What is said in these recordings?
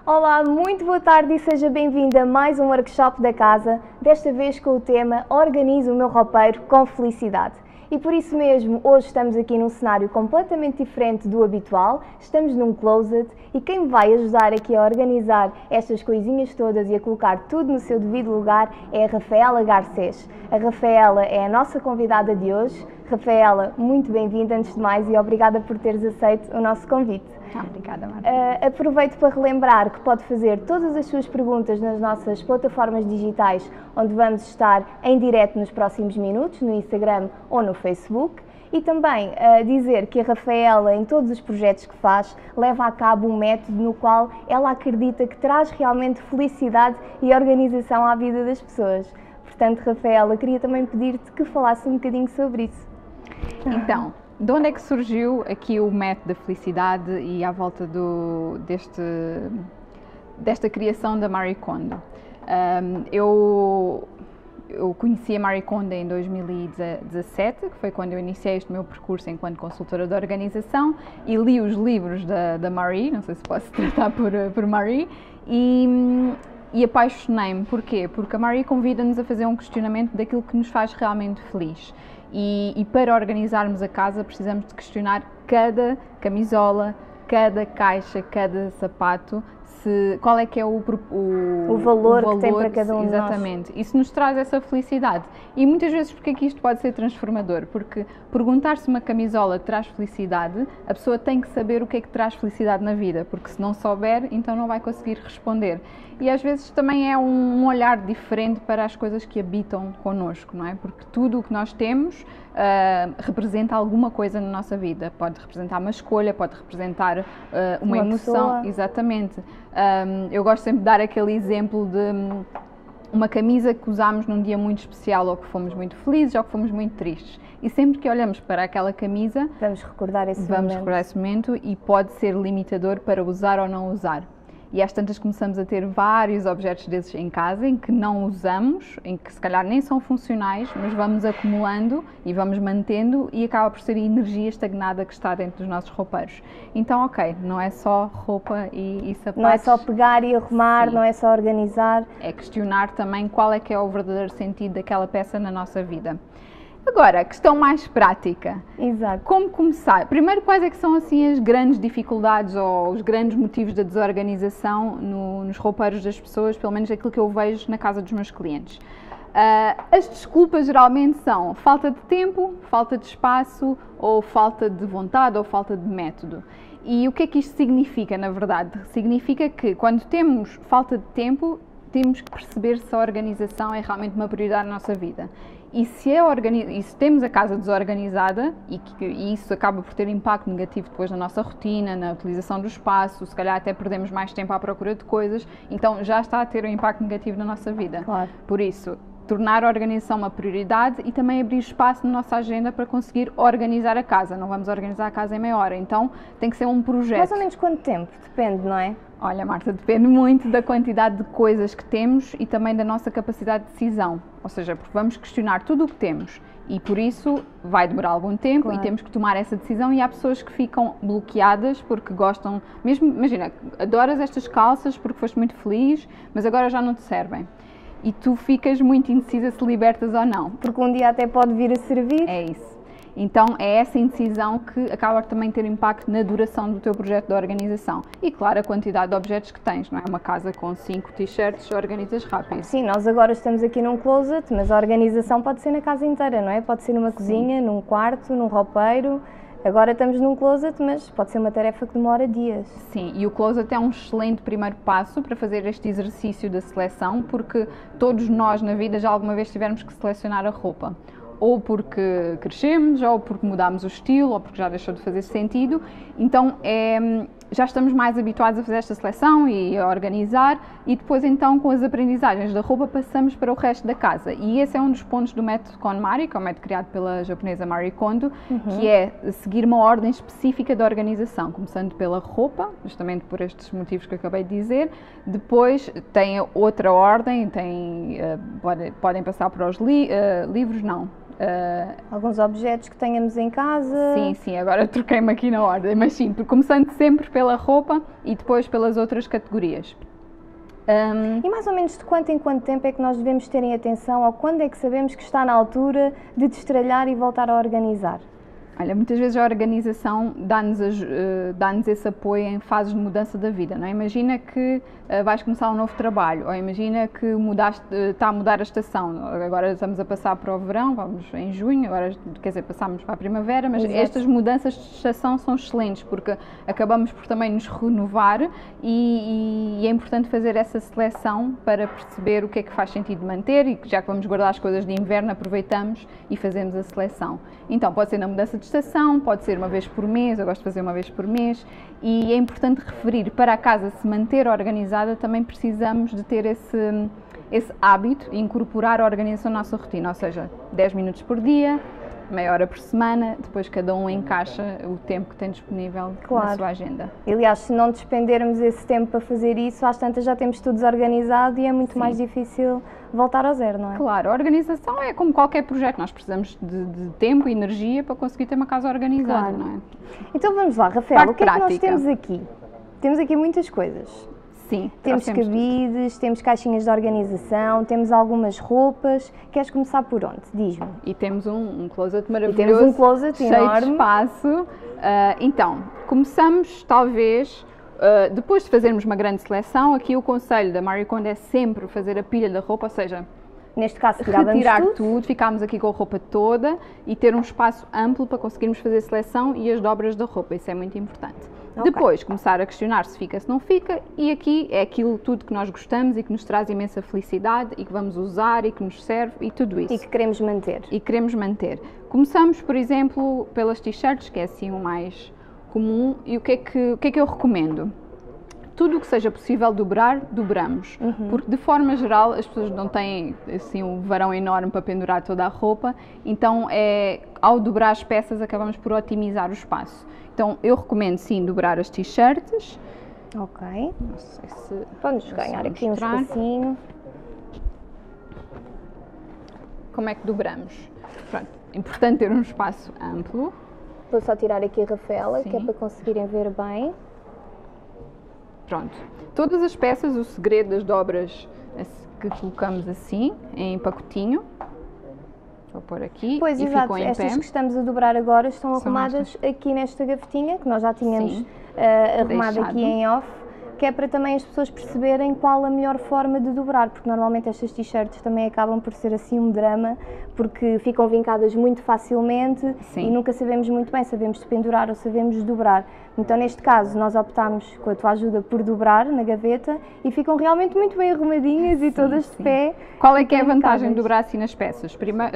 Olá, muito boa tarde e seja bem-vinda a mais um workshop da casa, desta vez com o tema Organizo o meu roupeiro com felicidade. E por isso mesmo, hoje estamos aqui num cenário completamente diferente do habitual, estamos num closet e quem me vai ajudar aqui a organizar estas coisinhas todas e a colocar tudo no seu devido lugar é a Rafaela Garcês. A Rafaela é a nossa convidada de hoje. Rafaela, muito bem-vinda antes de mais e obrigada por teres aceito o nosso convite. Obrigada, Marta. Aproveito para relembrar que pode fazer todas as suas perguntas nas nossas plataformas digitais, onde vamos estar em direto nos próximos minutos, no Instagram ou no Facebook. E também dizer que a Rafaela, em todos os projetos que faz, leva a cabo um método no qual ela acredita que traz realmente felicidade e organização à vida das pessoas. Portanto, Rafaela, queria também pedir-te que falasse um bocadinho sobre isso. Então, de onde é que surgiu aqui o método da felicidade e à volta desta criação da Marie Kondo? Eu conheci a Marie Kondo em 2017, que foi quando eu iniciei este meu percurso enquanto consultora de organização, e li os livros da Marie, não sei se posso tratar por Marie, e apaixonei-me. Porquê? Porque a Marie convida-nos a fazer um questionamento daquilo que nos faz realmente feliz. E para organizarmos a casa precisamos de questionar cada camisola, cada caixa, cada sapato, qual é que é o valor que tem para cada um de nós. Exatamente. Isso nos traz essa felicidade. E muitas vezes porque é que isto pode ser transformador? Porque perguntar se uma camisola traz felicidade, a pessoa tem que saber o que é que traz felicidade na vida, porque se não souber, então não vai conseguir responder. E às vezes também é um olhar diferente para as coisas que habitam connosco, não é? Porque tudo o que nós temos representa alguma coisa na nossa vida. Pode representar uma escolha, pode representar uma emoção. Pessoa. Exatamente. Eu gosto sempre de dar aquele exemplo de uma camisa que usámos num dia muito especial, ou que fomos muito felizes, ou que fomos muito tristes. E sempre que olhamos para aquela camisa, vamos recordar esse momento e pode ser limitador para usar ou não usar. E às tantas começamos a ter vários objetos desses em casa, em que não usamos, em que se calhar nem são funcionais, mas vamos acumulando e vamos mantendo e acaba por ser a energia estagnada que está dentro dos nossos roupeiros. Então, ok, não é só roupa e sapatos. Não é só pegar e arrumar, Sim. Não é só organizar. É questionar também qual é que é o verdadeiro sentido daquela peça na nossa vida. Agora, a questão mais prática. Exato. Como começar? Primeiro, quais é que são assim as grandes dificuldades ou os grandes motivos da desorganização nos roupeiros das pessoas, pelo menos aquilo que eu vejo na casa dos meus clientes? As desculpas geralmente são falta de tempo, falta de espaço, ou falta de vontade, ou falta de método. E o que é que isto significa, na verdade? Significa que quando temos falta de tempo, temos que perceber se a organização é realmente uma prioridade na nossa vida. E se temos a casa desorganizada, e isso acaba por ter impacto negativo depois na nossa rotina, na utilização do espaço, se calhar até perdemos mais tempo à procura de coisas, então já está a ter um impacto negativo na nossa vida. Claro. Por isso, tornar a organização uma prioridade e também abrir espaço na nossa agenda para conseguir organizar a casa. Não vamos organizar a casa em meia hora, então tem que ser um projeto. Mais ou menos quanto tempo? Depende, não é? Olha, Marta, depende muito da quantidade de coisas que temos e também da nossa capacidade de decisão. Ou seja, porque vamos questionar tudo o que temos e por isso vai demorar algum tempo. Claro. E temos que tomar essa decisão e há pessoas que ficam bloqueadas porque gostam, mesmo, imagina, adoras estas calças porque foste muito feliz, mas agora já não te servem. E tu ficas muito indecisa se libertas ou não. Porque um dia até pode vir a servir. É isso. Então é essa indecisão que acaba também ter impacto na duração do teu projeto de organização. E claro, a quantidade de objetos que tens, não é? Uma casa com 5 t-shirts organizas rápido. Sim, nós agora estamos aqui num closet, mas a organização pode ser na casa inteira, não é? Pode ser numa cozinha, num quarto, num roupeiro. Agora estamos num closet, mas pode ser uma tarefa que demora dias. Sim, e o closet é um excelente primeiro passo para fazer este exercício da seleção, porque todos nós na vida já alguma vez tivemos que selecionar a roupa. Ou porque crescemos, ou porque mudámos o estilo, ou porque já deixou de fazer sentido. Então já estamos mais habituados a fazer esta seleção e a organizar, e depois então com as aprendizagens da roupa passamos para o resto da casa. E esse é um dos pontos do método KonMari, que é um método criado pela japonesa Marie Kondo, que é seguir uma ordem específica de organização, começando pela roupa, justamente por estes motivos que eu acabei de dizer. Depois tem outra ordem, podem passar para os livros, não. Alguns objetos que tenhamos em casa. Sim, sim, agora troquei-me aqui na ordem, mas sim, começando sempre pela roupa e depois pelas outras categorias. E mais ou menos de quanto em quanto tempo é que nós devemos ter em atenção, ou quando é que sabemos que está na altura de destralhar e voltar a organizar? Olha, muitas vezes a organização dá-nos esse apoio em fases de mudança da vida, não é? Imagina que vais começar um novo trabalho, ou imagina que está a mudar a estação, agora estamos a passar para o verão, vamos em junho, agora quer dizer, passamos para a primavera, mas Exato. Estas mudanças de estação são excelentes, porque acabamos por também nos renovar e é importante fazer essa seleção para perceber o que é que faz sentido manter e já que vamos guardar as coisas de inverno, aproveitamos e fazemos a seleção. Então, pode ser na mudança de estação, pode ser uma vez por mês, eu gosto de fazer uma vez por mês, e é importante referir, para a casa se manter organizada, também precisamos de ter esse hábito e incorporar a organização na nossa rotina, ou seja, 10 minutos por dia, meia hora por semana, depois cada um encaixa o tempo que tem disponível na sua agenda. Aliás, se não despendermos esse tempo para fazer isso, às tantas já temos tudo desorganizado e é muito mais difícil voltar ao zero, não é? Claro, a organização é como qualquer projeto, nós precisamos de tempo e energia para conseguir ter uma casa organizada, não é? Então vamos lá, Rafael, o que é que nós temos aqui? Temos aqui muitas coisas. Sim, temos cabides, temos caixinhas de organização, temos algumas roupas. Queres começar por onde? Diz-me. E temos um closet maravilhoso, e temos um closet cheio enorme. De espaço. Então, começamos talvez, depois de fazermos uma grande seleção, aqui o conselho da Marie Kondo é sempre fazer a pilha da roupa, ou seja, neste caso retirar tudo, ficarmos aqui com a roupa toda e ter um espaço amplo para conseguirmos fazer a seleção e as dobras da roupa, isso é muito importante. Okay. Depois começar a questionar se fica, se não fica, e aqui é aquilo tudo que nós gostamos e que nos traz imensa felicidade e que vamos usar e que nos serve e tudo isso. E que queremos manter. E queremos manter. Começamos, por exemplo, pelas t-shirts, que é assim o mais comum, e o que é que eu recomendo? Tudo o que seja possível dobrar, dobramos. Porque, de forma geral, as pessoas não têm assim, um varão enorme para pendurar toda a roupa, então, ao dobrar as peças, acabamos por otimizar o espaço. Então, eu recomendo, sim, dobrar as t-shirts. Ok. Não sei se... Vamos ganhar aqui um espacinho. Como é que dobramos? Pronto, importante ter um espaço amplo. Vou só tirar aqui a Rafaela, que é para conseguirem ver bem. Pronto, todas as peças, o segredo das dobras que colocamos assim, em pacotinho. Vou pôr aqui pois, e exato. Ficam em pé. Estas que estamos a dobrar agora estão arrumadas aqui nesta gavetinha, que nós já tínhamos arrumado aqui em off, que é para também as pessoas perceberem qual a melhor forma de dobrar, porque normalmente estas t-shirts também acabam por ser assim um drama, porque ficam vincadas muito facilmente e nunca sabemos muito bem se sabemos pendurar ou sabemos dobrar. Então, neste caso, nós optámos, com a tua ajuda, por dobrar na gaveta e ficam realmente muito bem arrumadinhas e todas de pé. Qual é que é a vantagem de dobrar assim as peças?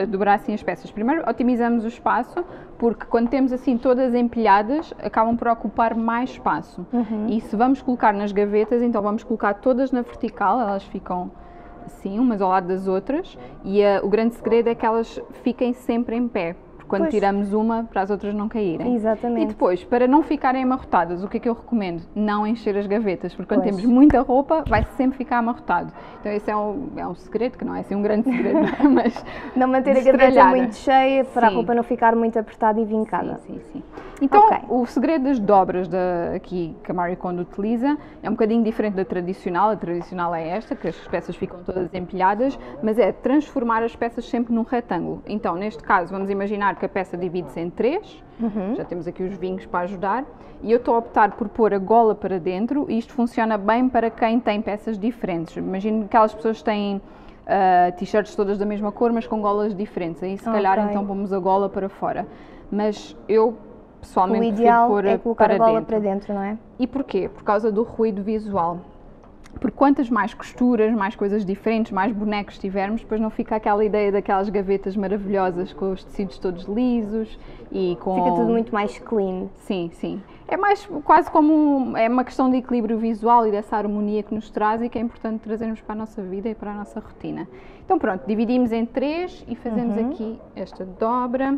Primeiro, otimizamos o espaço, porque quando temos assim todas empilhadas, acabam por ocupar mais espaço. E se vamos colocar nas gavetas, então vamos colocar todas na vertical, elas ficam assim, umas ao lado das outras, e o grande segredo é que elas fiquem sempre em pé. Quando tiramos uma, para as outras não caírem. Exatamente. E depois, para não ficarem amarrotadas, o que é que eu recomendo? Não encher as gavetas, porque quando temos muita roupa, vai sempre ficar amarrotado. Então esse é um segredo, que não é assim um grande segredo, mas... Não manter a gaveta muito cheia, para a roupa não ficar muito apertada e vincada. Sim. Então, o segredo das dobras aqui que a Marie Kondo utiliza é um bocadinho diferente da tradicional. A tradicional é esta, que as peças ficam todas empilhadas, mas é transformar as peças sempre num retângulo. Então, neste caso, vamos imaginar que a peça divide-se em 3, já temos aqui os vinhos para ajudar, e eu estou a optar por pôr a gola para dentro, e isto funciona bem para quem tem peças diferentes. Imagino que aquelas pessoas têm t-shirts todas da mesma cor, mas com golas diferentes, aí se calhar então pomos a gola para fora. Mas eu pessoalmente prefiro pôr é colocar a gola para dentro, não é? E porquê? Por causa do ruído visual. Porque quantas mais costuras, mais coisas diferentes, mais bonecos tivermos, depois não fica aquela ideia daquelas gavetas maravilhosas com os tecidos todos lisos e com... Fica tudo muito mais clean. Sim. É mais quase como é uma questão de equilíbrio visual e dessa harmonia que nos traz e que é importante trazermos para a nossa vida e para a nossa rotina. Então pronto, dividimos em 3 e fazemos aqui esta dobra.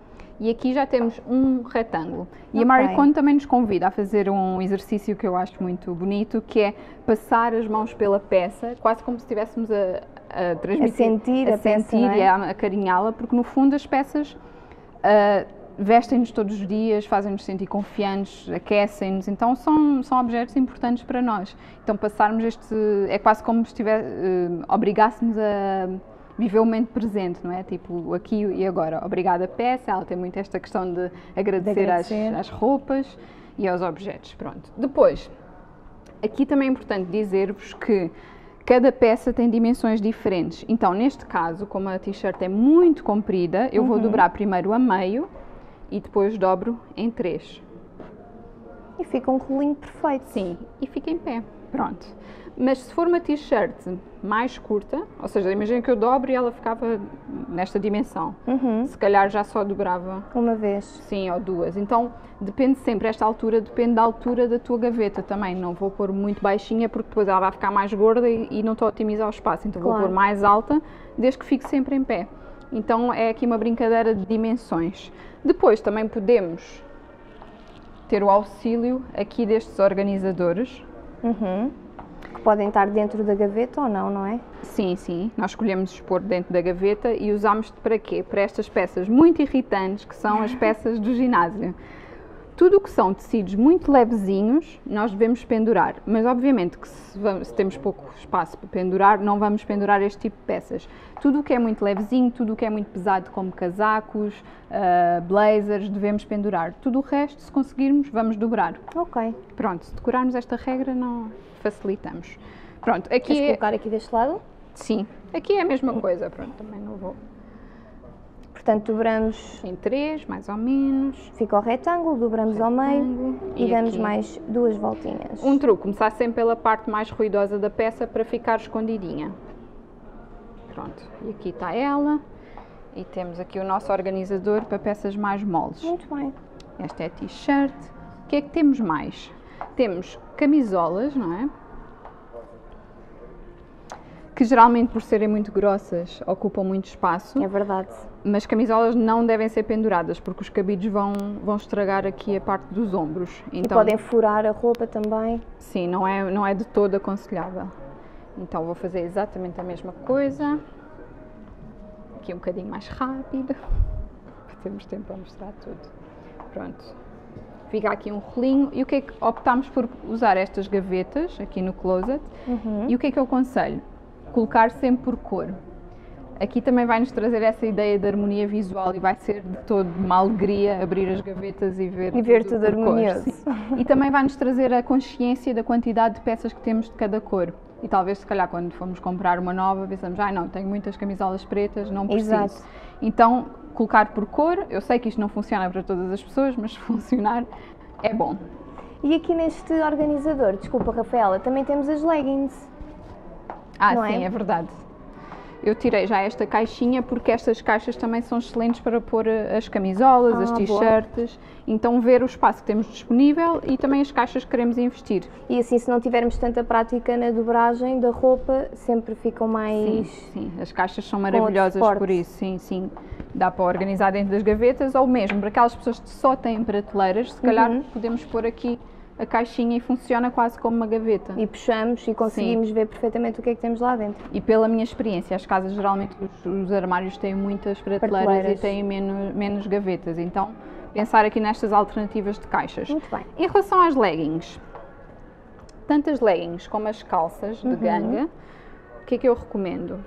E aqui já temos um retângulo. E a Marie Kondo também nos convida a fazer um exercício que eu acho muito bonito, que é passar as mãos pela peça, quase como se estivéssemos a transmitir, a peça, não é? e a acarinhá-la, porque no fundo as peças vestem-nos todos os dias, fazem-nos sentir confiantes, aquecem-nos, então são objetos importantes para nós. Então passarmos é quase como se obrigássemos a viver o momento presente, não é? Tipo, aqui e agora. Obrigada peça, ela tem muito esta questão de agradecer. Às roupas e aos objetos. Pronto. Depois, aqui também é importante dizer-vos que cada peça tem dimensões diferentes. Então, neste caso, como a t-shirt é muito comprida, eu vou dobrar primeiro a meio e depois dobro em 3. E fica um rolinho perfeito. Sim, e fica em pé. Pronto. Mas se for uma t-shirt mais curta, ou seja, imagina que eu dobro e ela ficava nesta dimensão. Se calhar já só dobrava uma vez. Sim, ou 2. Então, depende sempre, esta altura depende da altura da tua gaveta também. Não vou pôr muito baixinha porque depois ela vai ficar mais gorda e não estou a otimizar o espaço. Então vou pôr mais alta, desde que fique sempre em pé. Então é aqui uma brincadeira de dimensões. Depois também podemos ter o auxílio aqui destes organizadores. Que podem estar dentro da gaveta ou não, não é? Sim, sim. Nós escolhemos expor dentro da gaveta e usamos para quê? Para estas peças muito irritantes, que são as peças do ginásio. Tudo o que são tecidos muito levezinhos, nós devemos pendurar. Mas, obviamente, que se temos pouco espaço para pendurar, não vamos pendurar este tipo de peças. Tudo o que é muito levezinho, tudo o que é muito pesado, como casacos, blazers, devemos pendurar. Tudo o resto, se conseguirmos, vamos dobrar. Ok. Pronto, se decorarmos esta regra, não facilitamos. Pronto, aqui Queres colocar aqui deste lado? Sim, aqui é a mesma coisa, pronto, também não vou. Portanto, dobramos em 3, mais ou menos. Fica o retângulo, dobramos ao meio e damos aqui mais 2 voltinhas. Um truque, começar sempre pela parte mais ruidosa da peça para ficar escondidinha. Pronto, e aqui está ela. E temos aqui o nosso organizador para peças mais moles. Muito bem. Esta é a t-shirt. O que é que temos mais? Temos camisolas, não é? Que geralmente, por serem muito grossas, ocupam muito espaço. É verdade. Mas camisolas não devem ser penduradas, porque os cabides vão estragar aqui a parte dos ombros. Então, e podem furar a roupa também. Sim, não é de todo aconselhável. Então vou fazer exatamente a mesma coisa. Aqui um bocadinho mais rápido, para termos tempo para mostrar tudo. Pronto. Fica aqui um rolinho. E o que é que optámos por usar estas gavetas aqui no closet? E o que é que eu aconselho? Colocar sempre por cor. Aqui também vai-nos trazer essa ideia de harmonia visual e vai ser de todo uma alegria abrir as gavetas e ver tudo harmonioso. E também vai-nos trazer a consciência da quantidade de peças que temos de cada cor. E talvez, se calhar, quando formos comprar uma nova, pensamos, não, tenho muitas camisolas pretas, não preciso. Exato. Então, colocar por cor, eu sei que isto não funciona para todas as pessoas, mas se funcionar, é bom. E aqui neste organizador, desculpa Rafaela, também temos as leggings. Sim, é verdade. Eu tirei já esta caixinha porque estas caixas também são excelentes para pôr as camisolas, as t-shirts, então ver o espaço que temos disponível e também as caixas que queremos investir. E assim, se não tivermos tanta prática na dobragem da roupa, sempre ficam mais... Sim, as caixas são maravilhosas por isso, sim. Dá para organizar dentro das gavetas ou mesmo para aquelas pessoas que só têm prateleiras, se calhar podemos pôr aqui a caixinha e funciona quase como uma gaveta. E puxamos e conseguimos ver perfeitamente o que é que temos lá dentro. E pela minha experiência, as casas geralmente, os armários têm muitas prateleiras e têm menos gavetas, então pensar aqui nestas alternativas de caixas. Muito bem. Em relação às leggings, tanto as leggings como as calças de ganga, o que é que eu recomendo?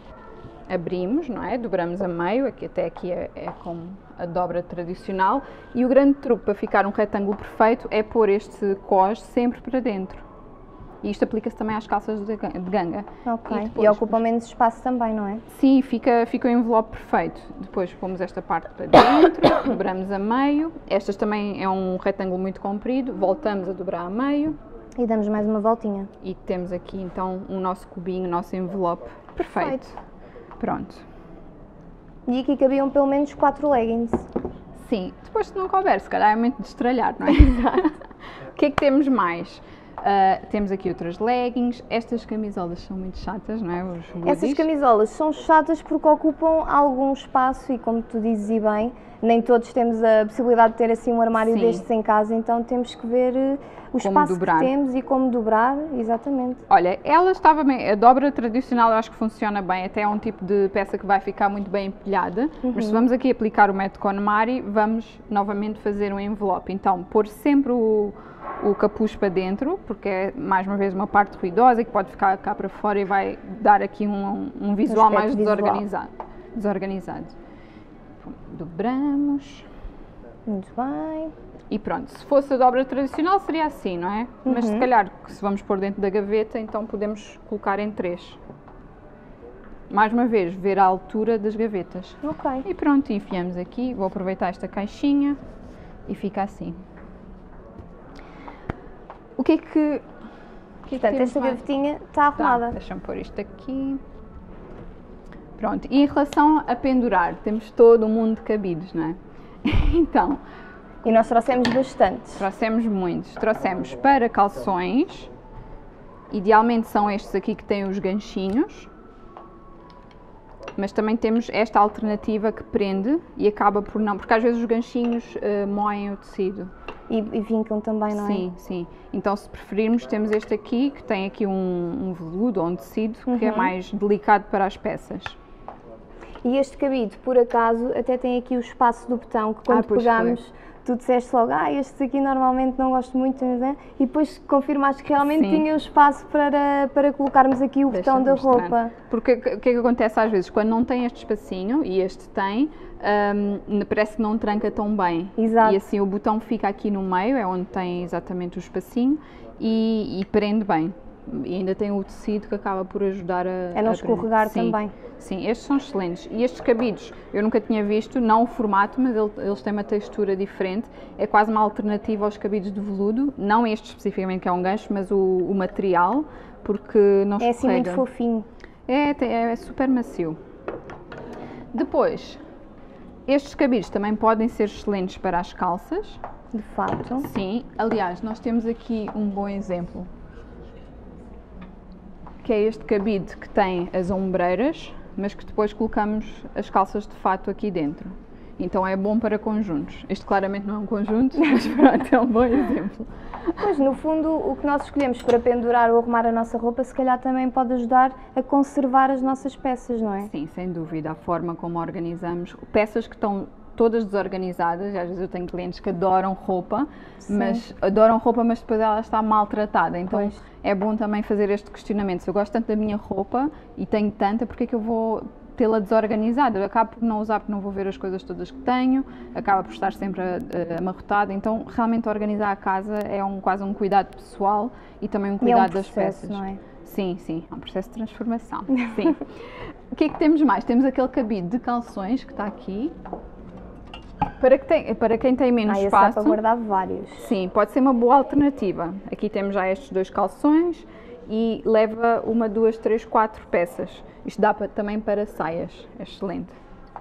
Abrimos, não é? Dobramos a meio, até aqui é como a dobra tradicional, e o grande truque para ficar um retângulo perfeito é pôr este cós sempre para dentro. E isto aplica-se também às calças de ganga. Ok, e ocupa menos espaço também, não é? Sim, fica o envelope perfeito. Depois pomos esta parte para dentro, dobramos a meio. Estas também é um retângulo muito comprido, voltamos a dobrar a meio. E damos mais uma voltinha. E temos aqui então o nosso cubinho, o nosso envelope perfeito. Pronto. E aqui cabiam pelo menos 4 leggings. Sim, depois se não couber, se calhar é muito de estralhar, não é? O que é que temos mais? Temos aqui outras leggings. Estas camisolas são muito chatas, não é? Os Essas hoodies. camisolas são chatas porque ocupam algum espaço e, como tu dizes e bem, nem todos temos a possibilidade de ter assim um armário Sim. destes em casa, então temos que ver o espaço dobrar. que temos e como dobrar, exatamente. Olha, ela estava bem, a dobra tradicional eu acho que funciona bem, até é um tipo de peça que vai ficar muito bem empilhada, mas se vamos aqui aplicar o método KonMari, vamos novamente fazer um envelope. Então, pôr sempre o capuz para dentro, porque é mais uma vez uma parte ruidosa que pode ficar cá para fora e vai dar aqui um visual mais desorganizado. Dobramos. Muito bem. E pronto, se fosse a dobra tradicional seria assim, não é? Mas se calhar, se vamos pôr dentro da gaveta, então podemos colocar em 3. Mais uma vez, ver a altura das gavetas. Ok. E pronto, enfiamos aqui. Vou aproveitar esta caixinha e fica assim. O que é que Portanto, temos esta mais? gavetinha está arrumada. Tá, deixa-me pôr isto aqui. Pronto, e em relação a pendurar, temos todo um mundo de cabides, não é? Então, E nós trouxemos bastantes. trouxemos muitos. Trouxemos para calções, idealmente são estes aqui que têm os ganchinhos, mas também temos esta alternativa que prende e acaba por não, porque às vezes os ganchinhos moem o tecido. E vincam também, não é? Sim, sim. Então, se preferirmos, temos este aqui, que tem aqui um veludo ou um tecido, que é mais delicado para as peças. E este cabide, por acaso, até tem aqui o espaço do botão, que quando Pois pegámos, tu disseste logo, estes aqui normalmente não gosto muito, né? E depois confirmaste que realmente Sim. tinha o espaço para colocarmos aqui o botão da Deixa-me mostrar. roupa. Porque o que é que acontece às vezes? Quando não tem este espacinho, e este tem, parece que não tranca tão bem. Exato. E assim o botão fica aqui no meio, é onde tem exatamente o espacinho, e prende bem. E ainda tem o tecido que acaba por ajudar a não escorregar prender. também. Sim, estes são excelentes. E estes cabides, eu nunca tinha visto, não o formato, mas eles têm uma textura diferente. É quase uma alternativa aos cabides de veludo. Não este especificamente, que é um gancho, mas o material, porque não escorrega. É assim muito fofinho. É super macio. Depois, estes cabides também podem ser excelentes para as calças. De facto. Sim, aliás, nós temos aqui um bom exemplo, que é este cabide que tem as ombreiras, mas que depois colocamos as calças de fato aqui dentro. Então é bom para conjuntos. Este claramente não é um conjunto, mas pronto, é um bom exemplo. Pois, no fundo, o que nós escolhemos para pendurar ou arrumar a nossa roupa, se calhar também pode ajudar a conservar as nossas peças, não é? Sim, sem dúvida, a forma como organizamos. Peças que estão todas desorganizadas, às vezes eu tenho clientes que adoram roupa, mas depois ela está maltratada, então Pois. é bom também fazer este questionamento. Se eu gosto tanto da minha roupa e tenho tanta, porque é que eu vou tê-la desorganizada? Eu acabo por não usar, porque não vou ver as coisas todas que tenho, acaba por estar sempre amarrotada, então realmente organizar a casa é quase um cuidado pessoal e também um cuidado das peças. Não é? Sim, sim, é um processo de transformação. Sim. O que é que temos mais? Temos aquele cabide de calções que está aqui. Para quem tem menos Esse dá espaço, para guardar vários. sim, pode ser uma boa alternativa. Aqui temos já estes 2 calções e leva 1, 2, 3, 4 peças. Isto dá também para saias, é excelente.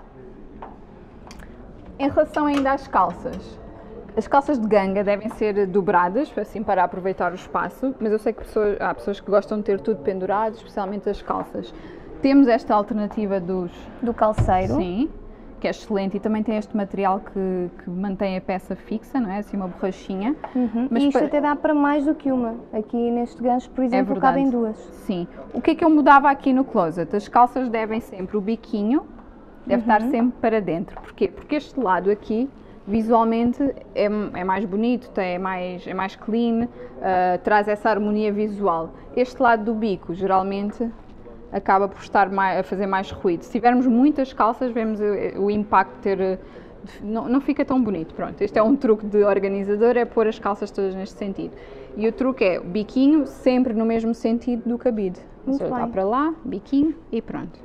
Em relação ainda às calças, as calças de ganga devem ser dobradas, assim para aproveitar o espaço, mas eu sei que há pessoas que gostam de ter tudo pendurado, especialmente as calças. Temos esta alternativa do calceiro. Sim, que é excelente e também tem este material que mantém a peça fixa, não é? Assim uma borrachinha. Mas isto até dá para mais do que uma. Aqui neste gancho, por exemplo, cabem 2. Sim. O que é que eu mudava aqui no closet? As calças devem sempre, o biquinho deve estar sempre para dentro. Porquê? Porque este lado aqui, visualmente, é mais bonito, é mais clean, traz essa harmonia visual. Este lado do bico, geralmente, acaba por estar a fazer mais ruído. Se tivermos muitas calças, vemos o impacto não fica tão bonito. Pronto, este é um truque de organizador, é pôr as calças todas neste sentido. E o truque é o biquinho sempre no mesmo sentido do cabide. Muito Está bem. para lá, biquinho e pronto.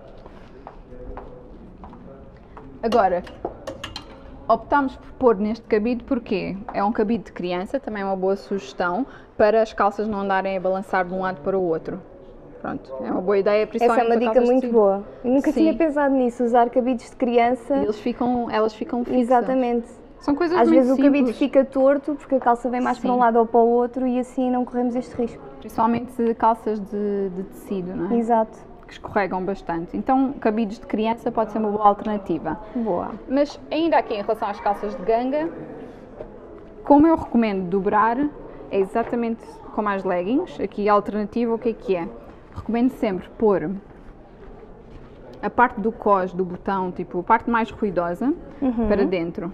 Agora, optámos por pôr neste cabide porque é um cabide de criança, também é uma boa sugestão, para as calças não andarem a balançar de um lado para o outro. Pronto, é uma boa ideia, Essa principalmente é uma para dica calças de muito tecido. boa. Eu nunca Sim. tinha pensado nisso, usar cabides de criança. Elas ficam fixas. Exatamente. São coisas Às muito vezes o cabide simples. fica torto porque a calça vem mais para um Sim. lado ou para o outro e assim não corremos este risco. Principalmente calças de tecido, não é? Exato. Que escorregam bastante. Então, cabides de criança pode ser uma boa alternativa. Boa. Mas ainda aqui em relação às calças de ganga, como eu recomendo dobrar, é exatamente como as leggings. Aqui a alternativa, o que é? Recomendo sempre pôr a parte do cós, do botão, tipo a parte mais ruidosa, para dentro.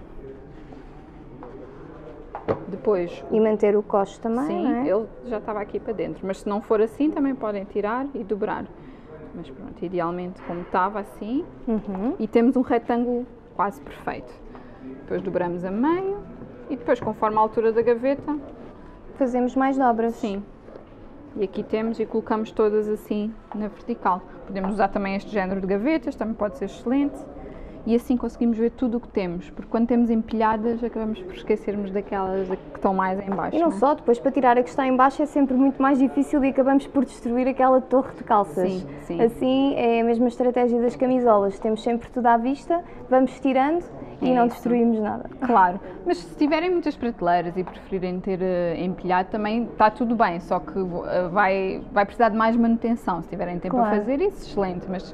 Depois, E manter o costo também, sim, não é? ele já estava aqui para dentro, mas se não for assim também podem tirar e dobrar. Mas pronto, idealmente como estava assim, e temos um retângulo quase perfeito. Depois dobramos a meio e depois, conforme a altura da gaveta, Fazemos mais dobras. sim. E aqui temos e colocamos todas assim na vertical. Podemos usar também este género de gavetas, também pode ser excelente. E assim conseguimos ver tudo o que temos, porque quando temos empilhadas acabamos por esquecermos daquelas que estão mais em baixo. E não é? só, depois para tirar a que está em baixo é sempre muito mais difícil e acabamos por destruir aquela torre de calças. Sim, sim. Assim é a mesma estratégia das camisolas, temos sempre tudo à vista, vamos tirando e É não isso. destruímos nada. Claro, mas se tiverem muitas prateleiras e preferirem ter empilhado também está tudo bem, só que vai precisar de mais manutenção. Se tiverem tempo Claro. a fazer isso, excelente, mas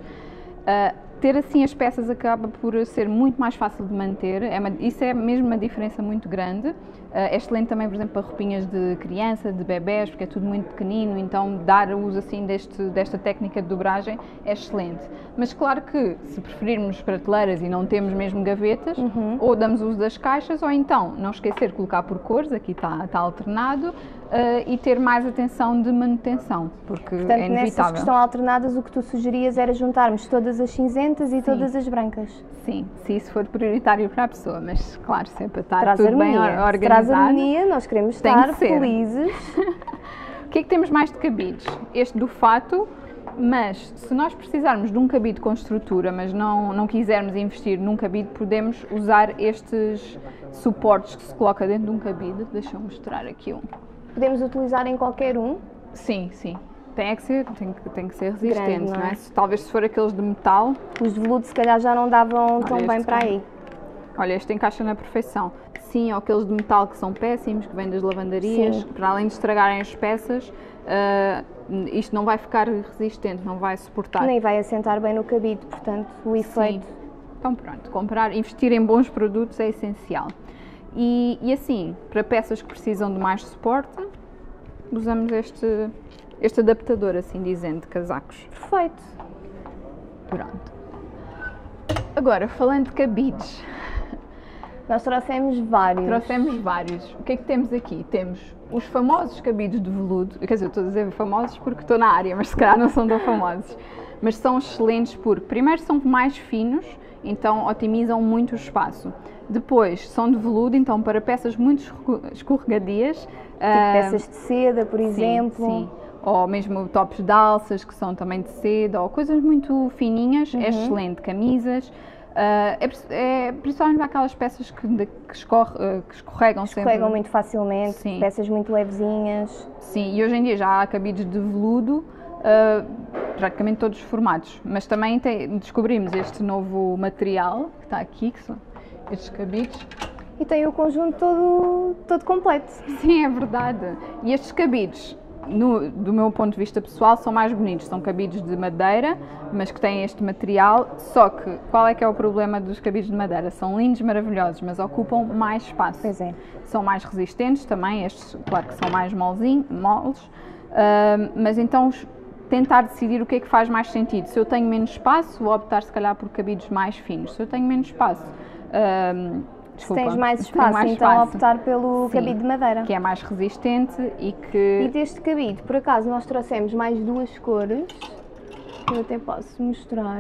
ter assim as peças acaba por ser muito mais fácil de manter, isso é mesmo uma diferença muito grande. É excelente também, por exemplo, para roupinhas de criança, de bebés, porque é tudo muito pequenino, então dar uso assim desta técnica de dobragem é excelente. Mas claro que se preferirmos prateleiras e não temos mesmo gavetas, ou damos uso das caixas, ou então não esquecer de colocar por cores, aqui está alternado, e ter mais atenção de manutenção, porque Portanto, é nessas inevitável. que estão alternadas, o que tu sugerias era juntarmos todas as cinzentas e todas as brancas. Sim, se isso for prioritário para a pessoa, mas claro, se é para estar Traz tudo bem harmonia. Se organizado. traz harmonia, nós queremos Tem que estar ser. felizes. O que é que temos mais de cabides? Este do fato, mas se nós precisarmos de um cabide com estrutura, mas não quisermos investir num cabide, podemos usar estes suportes que se coloca dentro de um cabide. Deixa eu mostrar aqui um. Podemos utilizar em qualquer um. Sim, sim. Tem que ser resistente, Grande, não não é? é? Talvez se for aqueles de metal. Os de veludo se calhar já não davam tão este bem para tem. aí. Olha, este encaixa na perfeição. Sim, ou aqueles de metal que são péssimos, que vêm das lavandarias, Sim. para além de estragarem as peças, isto não vai ficar resistente, não vai suportar. Nem vai assentar bem no cabide, portanto, o efeito. Sim. Então pronto, investir em bons produtos é essencial. E assim, para peças que precisam de mais suporte, usamos este adaptador, assim dizendo, de casacos. Perfeito. Pronto. Agora, falando de cabides, Nós trouxemos vários. trouxemos vários. O que é que temos aqui? Temos os famosos cabides de veludo. Quer dizer, eu estou a dizer famosos porque estou na área, mas se calhar não são tão famosos. Mas são excelentes porque, primeiro, são mais finos, então otimizam muito o espaço. Depois, são de veludo, então para peças muito escorregadias. Tipo peças de seda, por exemplo. Sim. Ou mesmo tops de alças, que são também de seda, ou coisas muito fininhas, é excelente. Camisas. Principalmente aquelas peças que escorregam sempre. Escorregam muito facilmente, Sim. peças muito levezinhas. Sim, e hoje em dia já há cabides de veludo, praticamente todos os formatos. Mas também descobrimos este novo material que está aqui, que são estes cabides. E tem o conjunto todo completo. Sim, é verdade. E estes cabides, do meu ponto de vista pessoal, são mais bonitos. São cabides de madeira, mas que têm este material. Só que, qual é que é o problema dos cabides de madeira? São lindos, maravilhosos, mas ocupam mais espaço. Pois é. São mais resistentes também, estes, claro que são mais moles. Mas então tentar decidir o que é que faz mais sentido. Se eu tenho menos espaço, vou optar se calhar por cabides mais finos. Se eu tenho menos espaço, Se tens mais se tenho espaço, então optar pelo Sim, cabide de madeira. que é mais resistente e E que... deste cabide, por acaso, nós trouxemos mais duas cores, que eu até posso mostrar,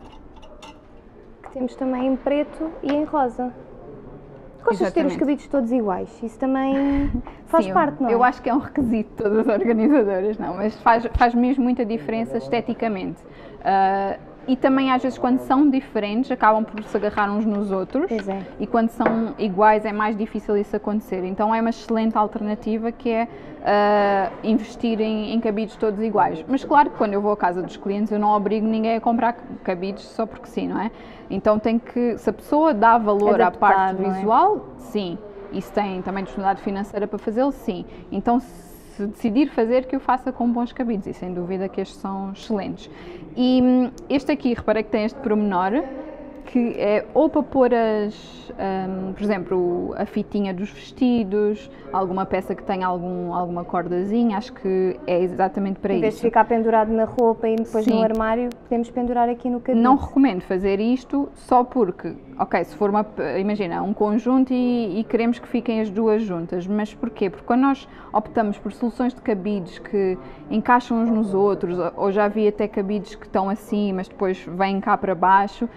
que temos também em preto e em rosa. Gostas de ter os Exatamente. cabides todos iguais? Isso também faz Sim, parte, não é? Eu acho que é um requisito de todas as organizadoras, não, mas faz mesmo muita diferença esteticamente. E também às vezes quando são diferentes acabam por se agarrar uns nos outros. Pois é. E quando são iguais é mais difícil isso acontecer. Então é uma excelente alternativa que é investir em cabides todos iguais. Mas claro que quando eu vou à casa dos clientes eu não obrigo ninguém a comprar cabides só porque sim, não é? Então tem que, se a pessoa dá valor à parte visual, sim. E se tem também disponibilidade financeira para fazê-lo, sim. Então se decidir fazer, que o faça com bons cabides, e sem dúvida que estes são excelentes. E este aqui, reparei que tem este pormenor, que é ou para pôr por exemplo, a fitinha dos vestidos, alguma peça que tenha alguma cordazinha, acho que é exatamente para isso. Em vez de ficar pendurado na roupa e depois no armário, podemos pendurar aqui no cabide. Não recomendo fazer isto só porque, ok, se for imagina, um conjunto e queremos que fiquem as duas juntas, mas porquê? Porque quando nós optamos por soluções de cabides que encaixam uns nos outros, ou já vi até cabides que estão assim, mas depois vêm cá para baixo,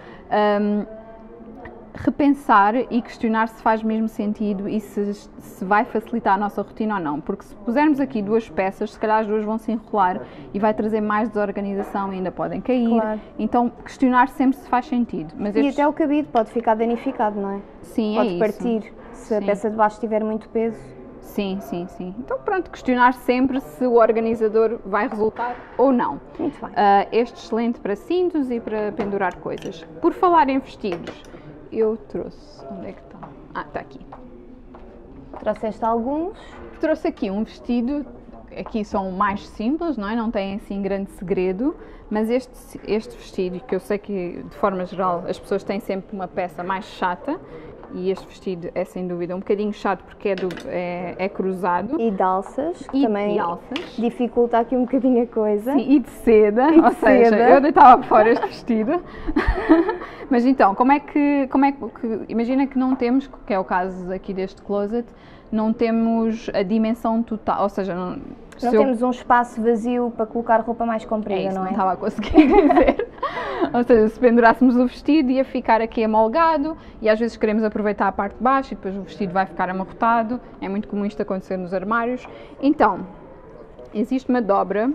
repensar e questionar se faz mesmo sentido e se vai facilitar a nossa rotina ou não, porque se pusermos aqui duas peças, se calhar as duas vão se enrolar e vai trazer mais desorganização e ainda podem cair, então questionar sempre se faz sentido. Mas e até o cabide pode ficar danificado, não é? Sim, pode partir, se a peça de baixo tiver muito peso. Sim. Então pronto, questionar sempre se o organizador vai resultar ou não. Muito bem. Este excelente para cintos e para pendurar coisas. Por falar em vestidos, eu trouxe, onde é que está? Está aqui. Trouxeste alguns? Trouxe aqui um vestido, aqui são mais simples, não é? Não tem assim grande segredo, mas este vestido, que eu sei que de forma geral as pessoas têm sempre uma peça mais chata, e este vestido é sem dúvida um bocadinho chato porque é cruzado. E de alças, que também dificulta aqui um bocadinho a coisa. Sim, e de seda, ou seja, eu deitava fora este vestido. Mas então, como é que, imagina que não temos, que é o caso aqui deste closet, não temos a dimensão total, ou seja, não temos um espaço vazio para colocar roupa mais comprida, não é? Não estava a conseguir dizer. Ou seja, se pendurássemos o vestido ia ficar aqui amolgado e às vezes queremos aproveitar a parte de baixo e depois o vestido vai ficar amarrotado. É muito comum isto acontecer nos armários. Então, existe uma dobra.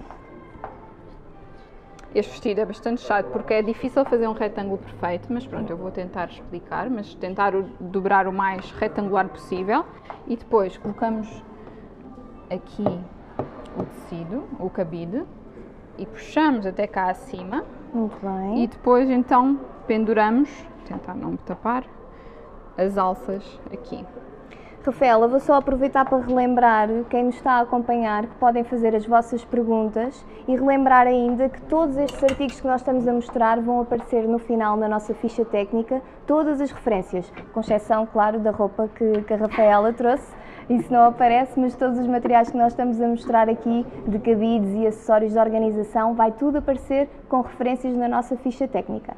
Este vestido é bastante chato porque é difícil fazer um retângulo perfeito, mas pronto, eu vou tentar explicar, mas tentar dobrar o mais retangular possível e depois colocamos aqui o tecido, o cabide, e puxamos até cá acima. Muito bem. E depois então penduramos, tentar não me tapar, as alças aqui. Rafaela, vou só aproveitar para relembrar quem nos está a acompanhar que podem fazer as vossas perguntas e relembrar ainda que todos estes artigos que nós estamos a mostrar vão aparecer no final na nossa ficha técnica, todas as referências, com exceção, claro, da roupa que a Rafaela trouxe. Isso não aparece, mas todos os materiais que nós estamos a mostrar aqui, de cabides e acessórios de organização, vai tudo aparecer com referências na nossa ficha técnica.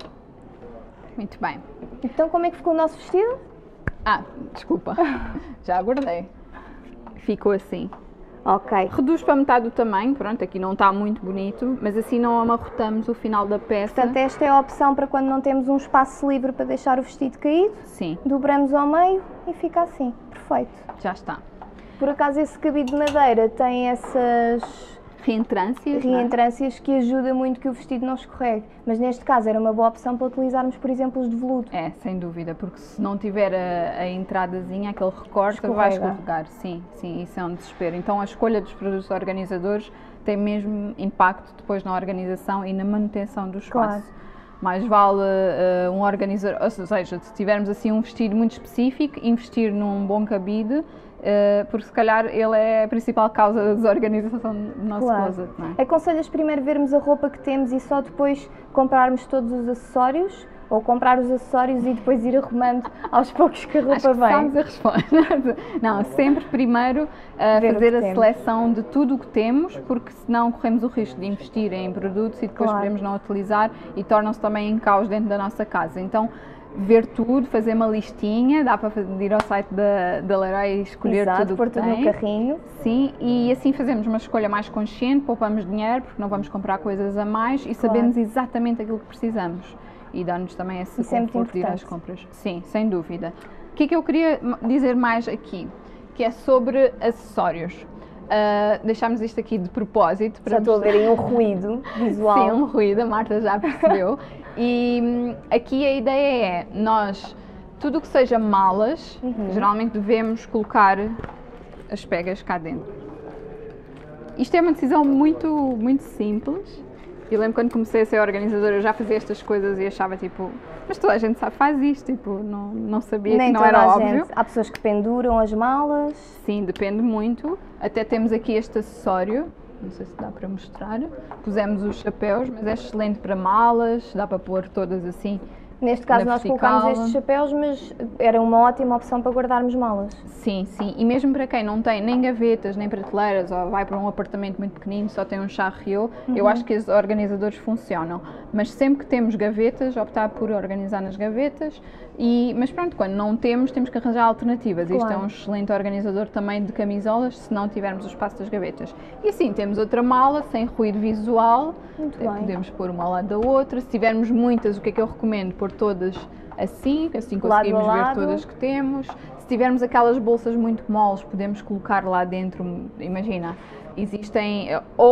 Muito bem. Então, como é que ficou o nosso vestido? Desculpa, já aguardei. Ficou assim. Ok. Reduz para metade do tamanho, pronto, aqui não está muito bonito, mas assim não amarrotamos o final da peça. Portanto, esta é a opção para quando não temos um espaço livre para deixar o vestido caído. Sim. Dobramos ao meio e fica assim, perfeito. Já está. Por acaso esse cabide de madeira tem essas reentrâncias que ajuda muito que o vestido não escorregue, mas neste caso era uma boa opção para utilizarmos, por exemplo, os de veludo. É, sem dúvida, porque se não tiver a entradazinha, aquele recorte, vai escorregar. Sim, isso é um desespero. Então a escolha dos produtos organizadores tem mesmo impacto depois na organização e na manutenção do espaço. Claro. Mais vale um organizador, ou seja, se tivermos assim um vestido muito específico, investir num bom cabide, porque se calhar ele é a principal causa da desorganização do nosso closet, não é? Aconselhas primeiro vermos a roupa que temos e só depois comprarmos todos os acessórios? Ou comprar os acessórios e depois ir arrumando aos poucos que a roupa vem? Sabes a resposta. Não, sempre primeiro fazer a seleção de tudo o que temos, porque senão corremos o risco de investir em produtos e depois podemos não utilizar e tornam-se também em caos dentro da nossa casa. Então, ver tudo, fazer uma listinha, dá para ir ao site da Leroy e escolher tudo o que tem. Pôr tudo no carrinho. Sim, e assim fazemos uma escolha mais consciente, poupamos dinheiro, porque não vamos comprar coisas a mais e sabemos exatamente aquilo que precisamos. E dá-nos também esse conforto de ir às compras. Sim, sem dúvida. O que é que eu queria dizer mais aqui? Que é sobre acessórios. Deixámos isto aqui de propósito. Já estou a ver aí um ruído visual. Sim, um ruído, a Marta já percebeu. E aqui a ideia é, tudo o que seja malas, geralmente devemos colocar as pegas cá dentro. Isto é uma decisão muito simples. Eu lembro quando comecei a ser organizadora, eu já fazia estas coisas e achava tipo, mas toda a gente faz isto, tipo, não sabia Nem que não toda era a óbvio. gente. Há pessoas que penduram as malas. Sim, depende muito. Até temos aqui este acessório, não sei se dá para mostrar. Pusemos os chapéus, mas é excelente para malas, dá para pôr todas assim. Neste caso nós colocámos estes chapéus, mas era uma ótima opção para guardarmos malas. Sim, e mesmo para quem não tem nem gavetas, nem prateleiras, ou vai para um apartamento muito pequenino, só tem um charriot, eu acho que os organizadores funcionam. Mas sempre que temos gavetas, optar por organizar nas gavetas, mas pronto, quando não temos, temos que arranjar alternativas. Claro. Isto é um excelente organizador também de camisolas, se não tivermos o espaço das gavetas. E assim, temos outra mala, sem ruído visual, podemos pôr uma ao lado da outra. Se tivermos muitas, o que é que eu recomendo? Pôr todas assim conseguimos ver todas que temos. Se tivermos aquelas bolsas muito moles, podemos colocar lá dentro, imagina, existem